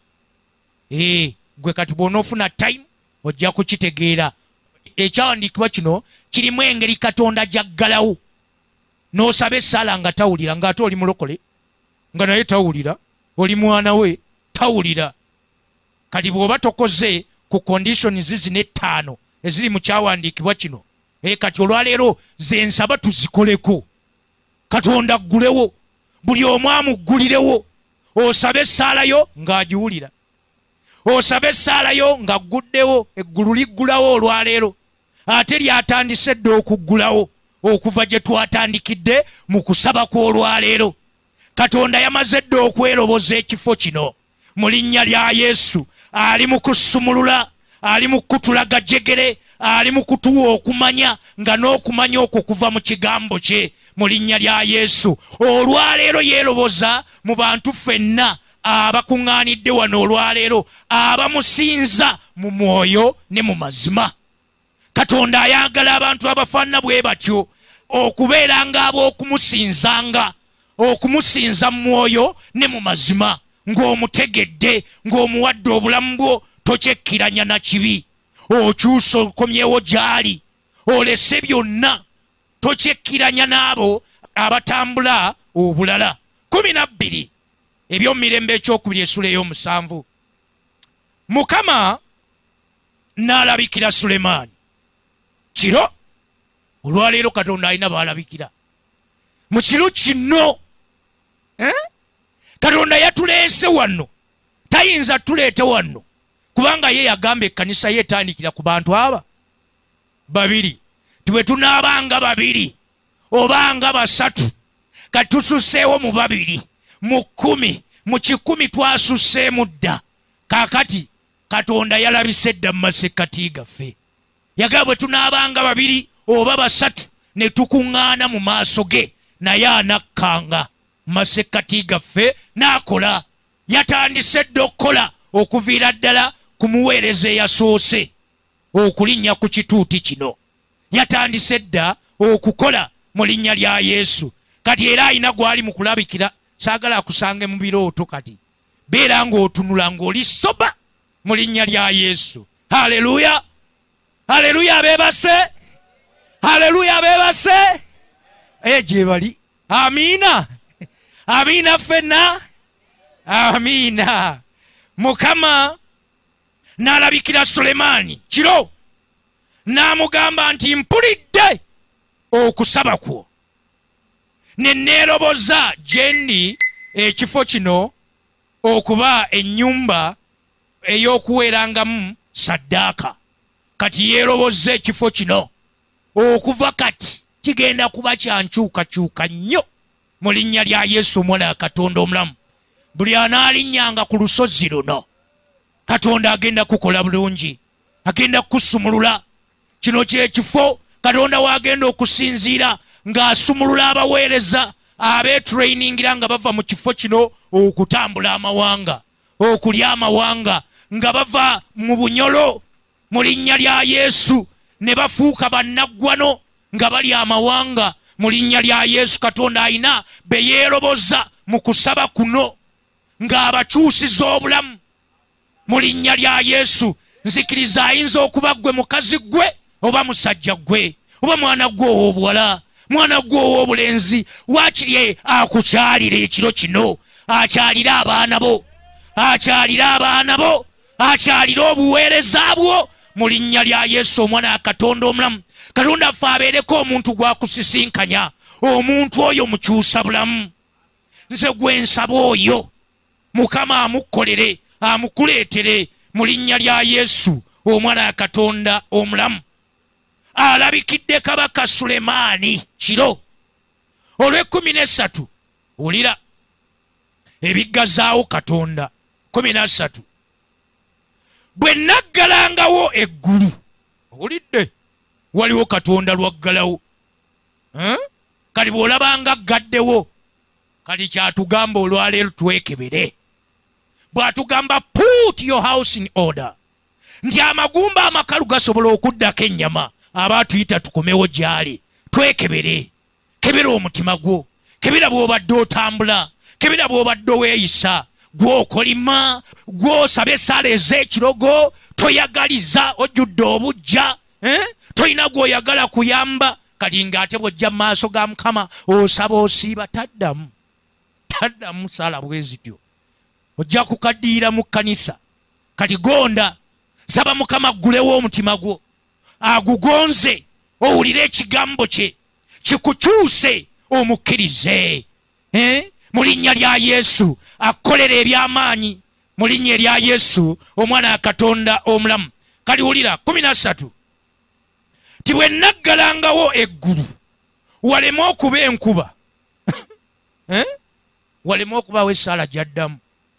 Gwe kati bw'onoofuna time ojja kukitegeera. Ekyawandiikibwa kino kirimu engeri Katonda gy'aggalawo. N'osaba essaala nga tawulira, ng'ate oli mulokole nga naye tawulira, oli mwana we tawulira. Kati bw'oba tokoze ku conditions zino 5 eziri mu kyawandiikibwa kino, kati olwaleero ze nsaba tuzikoleko. Katonda aggulewo, buli omu amuggulirewo. Osabe essaalayo ng'agiwulira, osabe essaalayo ng'agguddewo. Eggulu liggulawo olwaleero, ate lyatandise dde okuggulawo okuva gye twatandikidde mu kusaba kw'olwaleero. Katonda yamaze dde okweroboza ekifo kino mu linnya lya Yesu. Ali mu kusumulula, ali mu kutulaga jjegere, ali mu kutuwa okumanya, nga n'okumanya okwo kuva mu kigambo kye mu linnya lya Yesu. Olwaleero yeeroboza mu bantu ffenna abakuŋŋaanidde wano olwaleero, abamusinza mu mwoyo ne mu mazima. Katonda ayagala abantu abafaanana bwe batyo okubeera ng'ab'okumusinzanga, okumusinza mu mwoyo ne mu mazima, ng'omutegedde, ng'omuwadde obulamu bwo, tokyekkiranya na kibi. Okyusa okomyewo gy'ali, olese byonna, tokyekkiranya n'abo abatambula obulala. 12 ebyomirembe ekyokubiri essula ey'omusanvu. Mukama n'alabikira Sulemaani. Kiro olwaleero Katonda alina baalabikira mu kiro kino. Katonda yatuleese wano, tayinza tuleete wano kubanga ye yagamba ekkanisa ye etandikira ku bantu aba 2. Tiwe tunaabanga 2 obanga 3, kati tususseewo mu 2, mu 10, mu 100 twasusseemu dda. Kaakati Katonda yalabise dda mu masekkati gaffe. Yagamba bwe tunaabanga 2 oba 3 ne tukuŋŋaana mu maaso ge, naye anakkanga masekkati gaffe n'akola. Yatandise dda okukola okuviira ddala ku muweereza eyasoose okulinnya ku kituuti kino. Yatandise dda okukola mu linnya lya Yesu. Kati era alina gwali mu kulabikira. Saagala akusange mu birooto, kati beera ng'otunula ng'oli soba mu linnya lya Yesu. Haleluya, haleluya abeebase, haleluya abeebase. Gye bali. Amiina, amiina ffenna, amiina. Mukama n'alabikira Sulemaani kiro, n'amugamba nti mpulidde okusaba kwo, ne neeroboza gye ndi ekifo kino okuba ennyumba ey'okuweerangamu saddaaka. Kati yeeroboza ekifo kino, okuva kati kigenda kuba kyankyukakyuka nnyo mu linnya lya Yesu omwana wa Katonda omulamu. buli anaalinnyanga ku lusozi luno Katonda agenda kukola bulungi, agenda kusumulula. Kino kyekifo Katonda wagenda okusinziira ng'asumulula abaweereza abeetrainingira nga bava mu kifo kino okutambula amawanga, okulya amawanga, nga bava mu bunyolo mu linnya lya Yesu ne bafuuka bannaggwano nga bali amawanga mu linnya lya Yesu. Katonda ayina be yeeroboza mu kusaba kuno ng'abakyusiza obulamu mu linnya lya Yesu. Nzikiriza ayinza okuba ggwe mukazi ggwe oba musajja ggwe oba mwana gwe ow'obuwala, mwana gwe ow'obulenzi, waakiri akukyalira ekiro kino, akyalira abaana bo, akyalira abaana bo, akyalira obuweereza bwo mu linnya lya Yesu omwana wa Katonda omulamu. Katonda affe abeereko omuntu gwakusisinkanya, omuntu oyo mukyusa bulamu. Nze gwe nsaba oyo Mukama amukolere, amukuleetere mu linnya lya Yesu omwana wa Katonda omulamu. Alabikidde Kabaka Sulemaani kiro olw'e13 wulira ebiggazaawo Katonda 13 bwe naggalangawo eggulu. Owulidde waliwo Katonda lwaggalawo, kati bw'olabanga gaddewo, kati kyatugamba olwaleero twekebere. Bw'atugamba put your house in order, nti amagumba amakalu gasobola okuddako ennyama, aba tuyita tukomewo gyali. Twekebere, kebera omutima gwo, kebera bw'obadde otambula, kebera bw'obadde weeyisa, gw'okolima, gw'osaba essaala ez'ekirogo, toyagaliza, ojjudde obujja, toyina gw'oyagala kuyamba. Kati ng'ate bw'ojja mu maaso ga Mukama osaba osiiba, taddamu saala bwe zityo, ojja kukaddiira mu kkanisa. Kati gonda, saba Mukama aggulewo omutima gwo, agugonze, owulire ekigambo kye, kikukyuse, omukkirize mu linnya lya Yesu. Akkolera eby'amaanyi mu linnya lya Yesu omwana wa Katonda omulamu. Kali wulira 13 ti bwe naggalangawo eggulu waleme okuba enkuba waleme okubaawo essaala gyaddamu.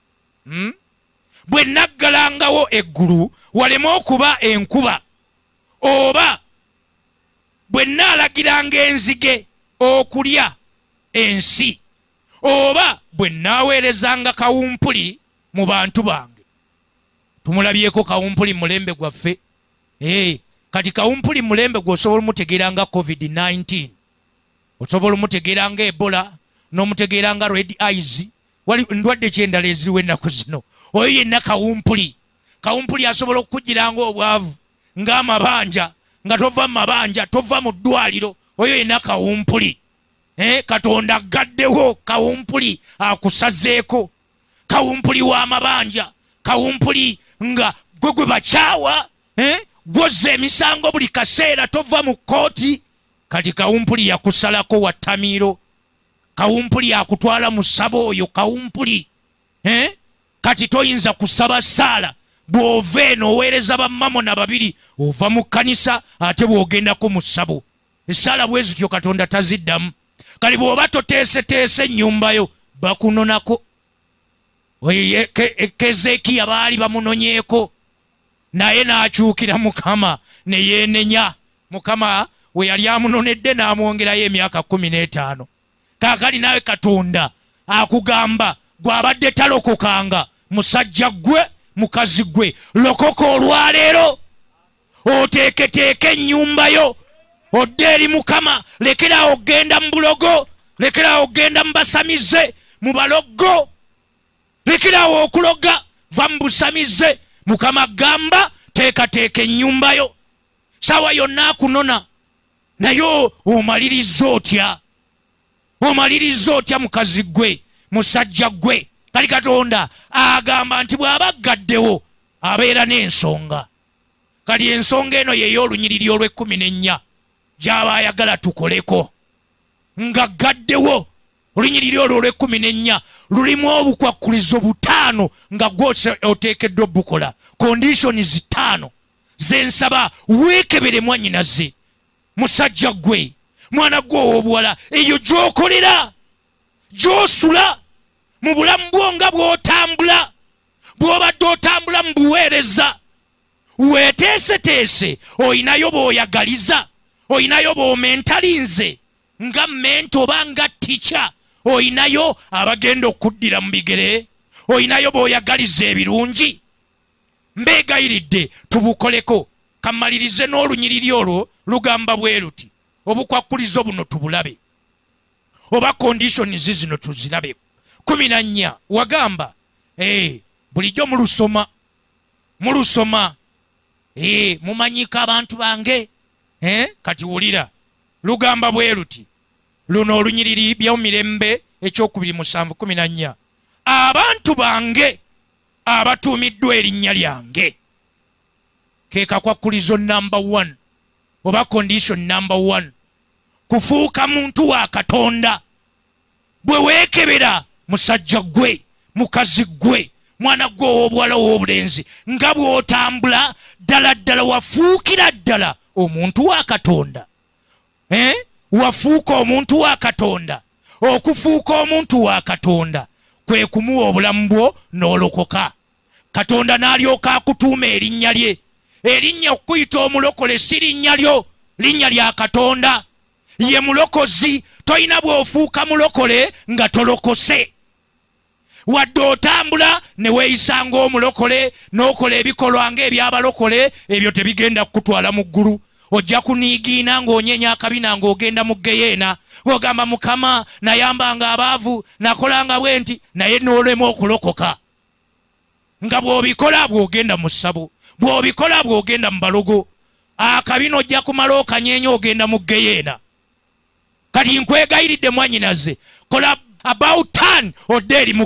Bwe naggalangawo eggulu waleme okuba enkuba, oba bwe naalagiranga enzige okulya ensi, oba bwe naaweerezanga kawumpuli mu bantu bange. Tumulabyeko kawumpuli mulembe gwaffe. Kati kawumpuli mulembe gwe osobola omutegeeranga COVID-19, osobola omutegeeranga Ebola, n'omutegeeranga red eyes, wali ndwadde kyendala eziriwo ennaku zino. Oyo yenna kawumpuli. Kawumpuli asobola okukugiranga obwavu ng'amabanja, nga tova mu mabanja, tova mu ddwaliro. Oyo yenna kawumpuli. Katonda aggaddewo kawumpuli akusazeeko, kawumpuli w'amabanja, kawumpuli nga gwe bakyawa, gwozza emisango buli kaseera, tova mu kkooti. Kati kawumpuli yakusalako wattamiiro, kawumpuli akutwala mu ssabo oyo kawumpuli. Kati toyinza kusaba ssaala bw'ova eno oweereza bammamona babiri ova mu kkanisa ate bw'ogendako mu ssabo. Essaala bwe zityo Katonda taziddamu. Kali bw'oba toteeseteese ennyumbayo bakunonako. Kezekiya baali bamunonyeeko naye n'akyukira Mukama ne yeenenya. Mukama we yali amunonedde n'amwongerayo emyaka 15. Kaakali nawe Katonda akugamba gw'abadde talokokanga, musajja gwe mukazi gwe, lokoka olwaleero oteeketeeke ennyumbayo odde eri Mukama. Lekera ogenda mu bulogo, lekera ogenda mu basamize mu balogo, lekera okuloga, va mu busamize. Mukama gamba teekateeka ennyumbayo. Sawa yonna akunona naye omaliriza otya, omaliriza otya mukazi gwe, musajja gwe. Kali Katonda agamba nti bw'aba aggaddewo abeera n'ensonga. Kali ensonga eno y'ey'olunyiriri olw'e14 gy'aba ayagala tukoleko. Nga gaddewo olunyiriri olwo olw'e14 lulimu obukwakkulizo 5 nga gwose oteekeddwa bukola. Conditions 5 zensaba weekebere mwannyinaze, musajja gwe, mwana gwe ow'obuwala, eyo gy'okolera, gy'osula mu bulamu bwo nga bw'otambula bw'obadde otambula mu buweereza weeteeseteese oyinayo bw'oyagaliza oyinayo bw'omentalinze nga mento oba nga tica oyinayo abagenda okuddira mu bigere oyinayo bw'oyagaliza ebirungi mbeegayiridde tubukoleko kamalirize n'olunyiriri olwo lugamba bwe luti obukwakkulizo buno tubulabe oba conditions zino tuzirabe 14 wagamba bulijjo mulusoma mumanyika abantu bange kati wulira lugamba bwe luti luno olunyiriri by'omirembe ekyokubiri 7:14 abantu bange abatuumiddwa erinnya lyange ke kakwakkulizo number 1 oba condition number 1 kufuuka muntu wa Katonda bwe weekebera musajja gwe mukazi gwe mwana gwe ow'obuwala ow'obulenzi nga bw'otambula ddala ddala wafuukira ddala omuntu wa Katonda wafuuka omuntu wa Katonda okufuuka omuntu wa Katonda kwe kumuwa obulamu bwo n'olokoka Katonda n'alyoka akutuuma erinnya lye erinnya okuyita omulokole si linnya lyo linnya lya Katonda ye mulokozi toyina bw'ofuuka mulokole nga tolokose wadde otambula ne weeyisa ng'omulokole n'okola ebikolwa ng'ebyabalokole ebyo tebigenda kukutwala mu ggulu ojja kuniigiina ng'onyenya akabina ng'ogenda mu geyeena ogamba Mukama nayambanga abaavu nakolanga bwe nti naye n'olema okulokoka nga bw'obikola bw'ogenda mu ssabo bw'obikola bw'ogenda mu balogo akabina ojja kumala okanyeenya ogenda mu geyeena kati nkwegayiridde mwanyinaze kola about turn odde eri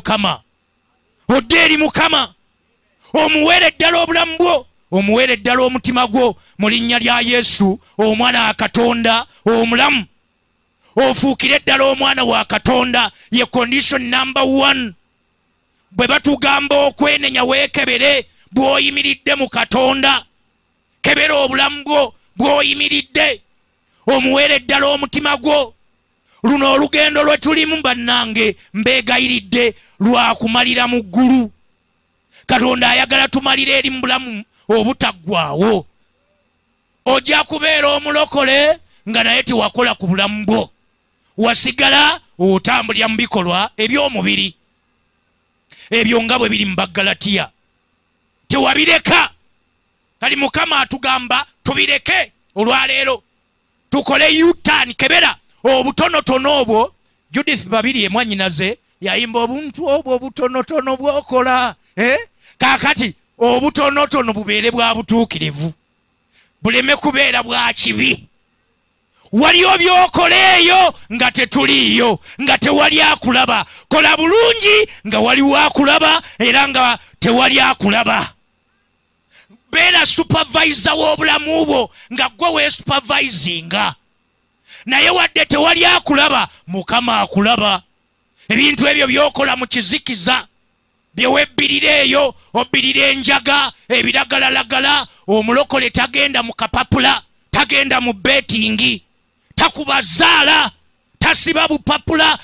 Mukama omuweere ddala obulamu bwo omuweere ddala omutima gwo mu linnya lya Yesu omwana wa Katonda omulamu ofuukire ddala omwana wa Katonda ye condition number 1 bwe batugamba okwenenya weekebere bw'oyimiridde mu Katonda kebera obulamu bwo bw'oyimiridde omuweere ddala omutima gwo luno olugendo lwe tulimu bannange mbeegayiridde lwakumalira mu ggulu Katonda ayagala tumalire eri mu bulamu obutaggwaawo ojja kubeera omulokole nga naye tewakola ku bulamu bwo wasigala otambulira mu bikolwa eby'omubiri ebyo nga bwe biri mu Bagalatiya tewabireka kali Mukama atugamba tubireke olwaleero tukole U-turn kebera obutonotono obwo Judith Babiri emwanyinaze yayimba obuntu obwo obutonotono bwokola kakati obutonotono bubeere bwa butuukirivu buleme kubeera bwa kibi waliyo byokoleeyo nga tetuliiyo nga tewali akulaba kola bulungi nga waliwo akulaba era nga tewali akulaba beera supervisor w'obulamu bwo nga gwe weesupervisinga naye wadde tewali akulaba Mukama akulaba ebintu ebyo byokola mu kizikiza byewebbirira eyo obbirira enjaga ebiragalalagala omulokole tagenda mu kapapula tagenda mu betingi takubazaala tasiba bupapula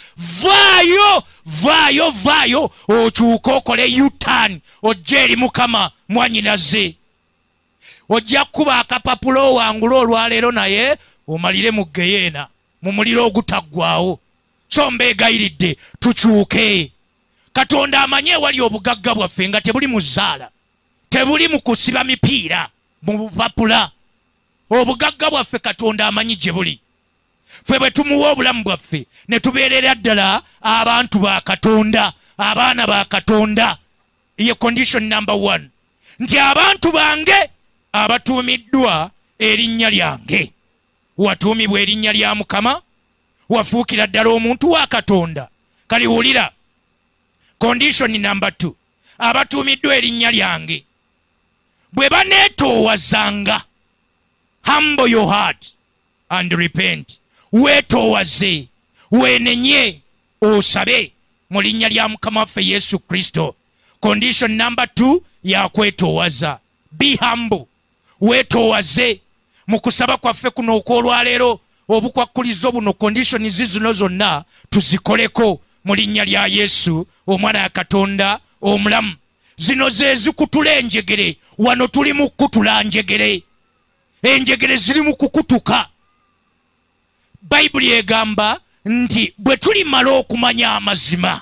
vaayo okyuka okole U-turn ojja eri Mukama mwanyinaze ojja kuba akapapula owangula olwaleero naye omalire mu geyeena mu muliro ogutaggwaawo so mbeegayiridde tukyuke Katonda amanye wali obugagga bwaffe nga tebuli mu zzaala tebuli mu kusiba mipiira mu bupapula obugagga bwaffe Katonda amanyi gye buli ffe bwe tumuwa obulamu bwaffe ne tubeerera ddala abantu ba Katonda abaana ba Katonda ye condition number 1 nti abantu bange abatuumiddwa erinnya lyange watuumibwa erinnya lya Mukama wafuukira ddala omuntu wa Katonda kali wulira condition number 2 abatuumiddwa erinnya lyange bwe baneetoowazanga humble your heart and repent weetoowaze weenenye osabe mu linnya lya Mukama waffe Yesu Kristo condition number 2 yakwetoowaza be humble weetoowaze mu kusaba kwaffe kuno okw'olwaleero obukwakkulizo buno conditions zino zonna tuzikoleko mu linnya lya Yesu omwana ya Katonda omulamu. Zino ze zikutula enjegere. Wano tuli mu kutula njegere. Enjegere ziri mu kukutuka. Bayibuli egamba nti bwe tulimala okumanya amazima,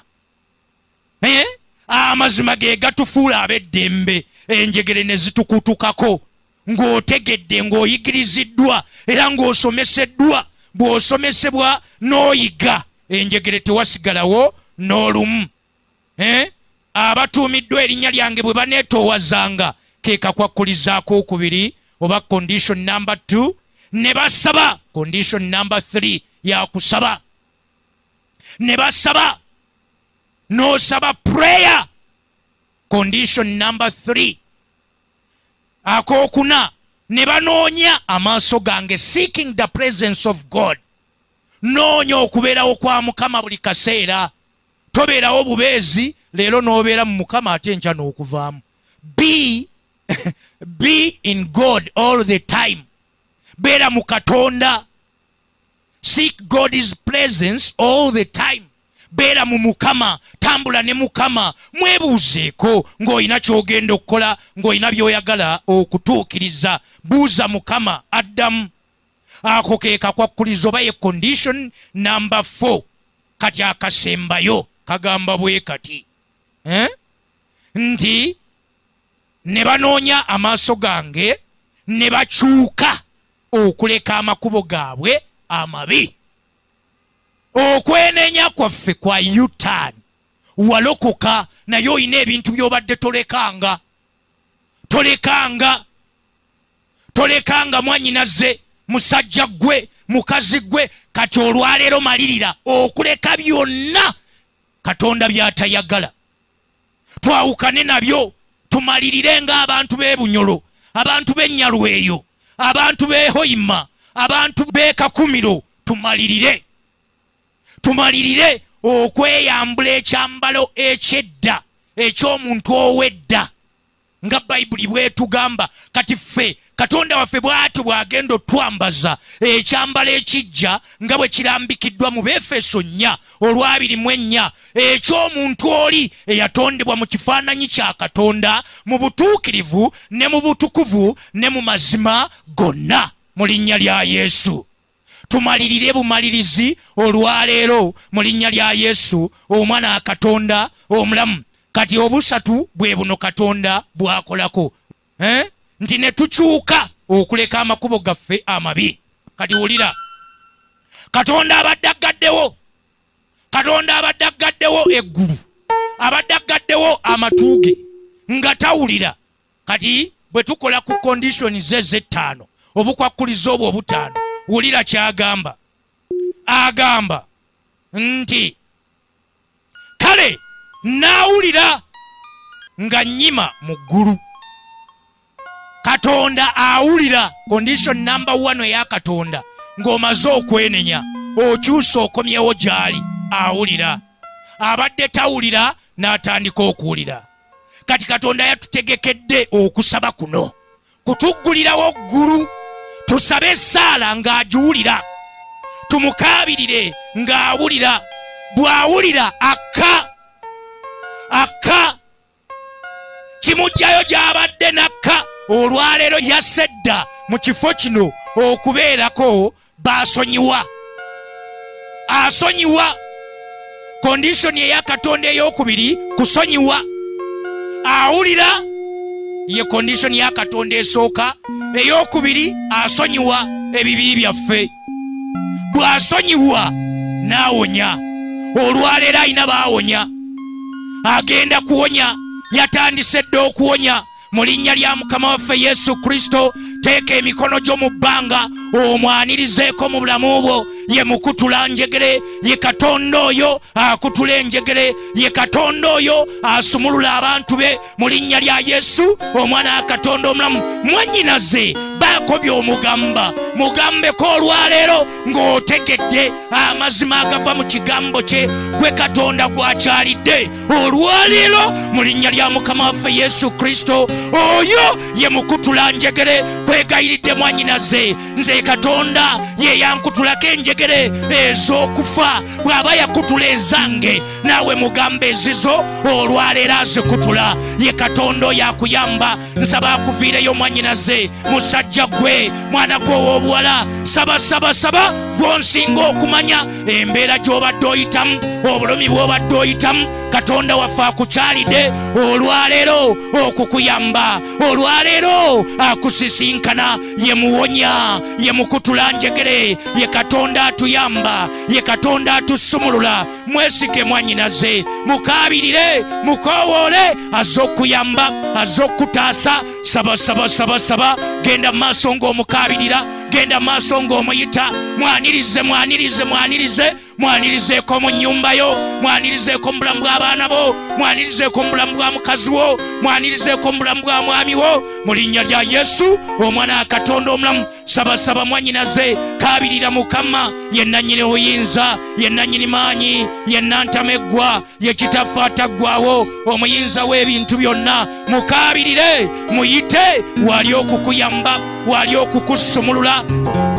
amazima ge gatufuula ab'eddembe, enjegere ne zitukutukako ng'otegedde, ng'oyigiriziddwa era ng'osomeseddwa. Bw'osomesebwa n'oyiga, enjegere tewasigalawo n'olumu. Abatuumiddwa erinnya lyange bwe baneetoowazanga, ke kakwakkulizaako okubiri oba condition number 2, ne basaba condition number 3 ya kusaba. Ne basaba, n'osaba prayer condition number 3. Akokuna, ne banoonya amaaso gange, seeking the presence of God. Noonya okubeerawo kwa Mukama buli kaseera. Tobeerawo bubeezi leero n'obeera mu Mukama ate enkya n'okuvaamu. Be in God all the time. Beera mu Katonda. Seek God's presence all the time. Beera mu Mukama, tambula ne Mukama. Mwebuuzeeko ng'olina ky'ogenda okukola, ng'olina by'oyagala okutuukiriza. Buuza Mukama, addamu. Ako ke kakwakkuliza oba ye condition number 4. Kati akasembayo kagamba bwe kati. Nti ne banoonya amaaso gange ne bakyuka okuleka amakubo gaabwe amabi. Okwenenya kwaffe kwa U-turn. Walokoka naye olina ebintu by'obadde tolekanga. Tolekanga mwannyinaze, musajja gwe, mukazi gwe. Kati olwaleero malirira okuleka byonna Katonda by'atayagala. Twawukane nabyo, tumalirire ng'abantu b'e Bunyolo, abantu b'e Nyalweyo, abantu b'e Hoima, abantu b'e Kakumiro. Tumalirire okweyambula ekyambalo ekyedda eky'omuntu owedda nga Bayibuli bwetugamba. Kati ffe Katonda waffe bw'atyo bw'agenda otwambaza ekyambalo ekijja nga bwe kirambikiddwa mu Befeso 4:24 eky'omuntu oli eyatondebwa mu kifaananyi kya Katonda mu butuukirivu ne mu butukuvu ne mu mazima gonna mu linnya lya Yesu. Tumalirire bumalirizi olwaleero mu linnya lya Yesu omwana wa Katonda omulamu. Kati obusatu bwe buno Katonda bwakolako. Nti ne tukyuka okuleka amakubo gaffe amabi. Kati wulira, Katonda abadde aggaddewo eggulu, abadde aggaddewo amatuuge nga tawulira. Kati bwe tukola ku condition ze 5 obukwakkuliza obwo obutaano, wulira kyagamba. Agamba nti kale naawulira nga nnyima mu ggulu. Katonda awulira. Condition number 1 eya Katonda ng'omaze okwenenya okyusa okomyewo gy'ali, awulira. Abadde tawulira n'atandika okuwulira. Kati Katonda yatutegekedde okusaba kuno, kutuggulirawo ggulu. Tusabe essaala ng'agiwulira, tumukaabirire ng'awulira. Bw'awulira akka kimujjayo gy'abadde nakka. Olwaleero yasedda mu kifo kino okubeerako basonyiwa. Asonyiwa. Condition eya Katonda ey'okubiri kusonyiwa. Awulira ye condition ya Katonda esooka. Ey'okubiri asonyiwa ebibi byaffe. Bw'asonyiwa n'awonya. Olwaleero ayina baawonya, agenda kuwonya. Yatandise dda okuwonya mu linnya lya Mukama waffe Yesu Kristo. Teeka emikono gyo mu bbanga omwanirizeeko mu bulamu bwo. Ye mukutula njegere, ye Katonda oyo akutula enjegere, ye Katonda oyo asumulula abantu be mu linnya lya Yesu omwana wa Katonda omulamu. Mwannyinaze baako by'omugamba, mugambeko olwaleero ng'otegedde amazima agava mu kigambo kye gwe Katonda gwakyalidde. Olwaleero mu linnya lya Mukama waffe Yesu Kristo oyo ye mukutula njegere. Kwegayiridde mwannyinaze, nze ye Katonda ye yankutulako enjegere ez'okufa. Bw'aba yakutula ezange naawe mugamba ezizo olwaleero azikutula. Ye Katonda oyo akuyamba. Nsaba akuviireyo mwannyinaze, musajja gwe, mwana gwe ow'obuwala. Saba gw'onsinga okumanya embeera gy'obadde oyitamu, obulumi bw'obadde oyitamu. Katonda waffe akukyalidde olwaleero okukuyamba, olwaleero akusisinkana. Ye muwonya, ye mukutula njegere, ye Katonda atuyamba, ye Katonda atusumulula. Mwesige mwannyinaze, mukaabirire, mukowoole, azze okuyamba, azze okutaasa. Saba, genda mu maaso ng'omukaabirira, genda mu maaso ng'omuyita. Mwanirizeeko mu nnyumba yo, mwanirizeeko mu bulamu bw'abaana bo, mwanirizeeko mu bulamu bwa mukazi wo, mwanirizeeko mu bulamu bwa mwami wo, mu linnya lya Yesu omwana wa Katonda omulamu. Saba mwannyinaze, kaabirira Mukama, ye nannyini obuyinza, ye nannyini maanyi, ye nantameggwa, ye kitaffe ataggwawo, omuyinza w'ebintu byonna. Mukaabirire, muyite, wali okukuyamba, wali okukusumulula.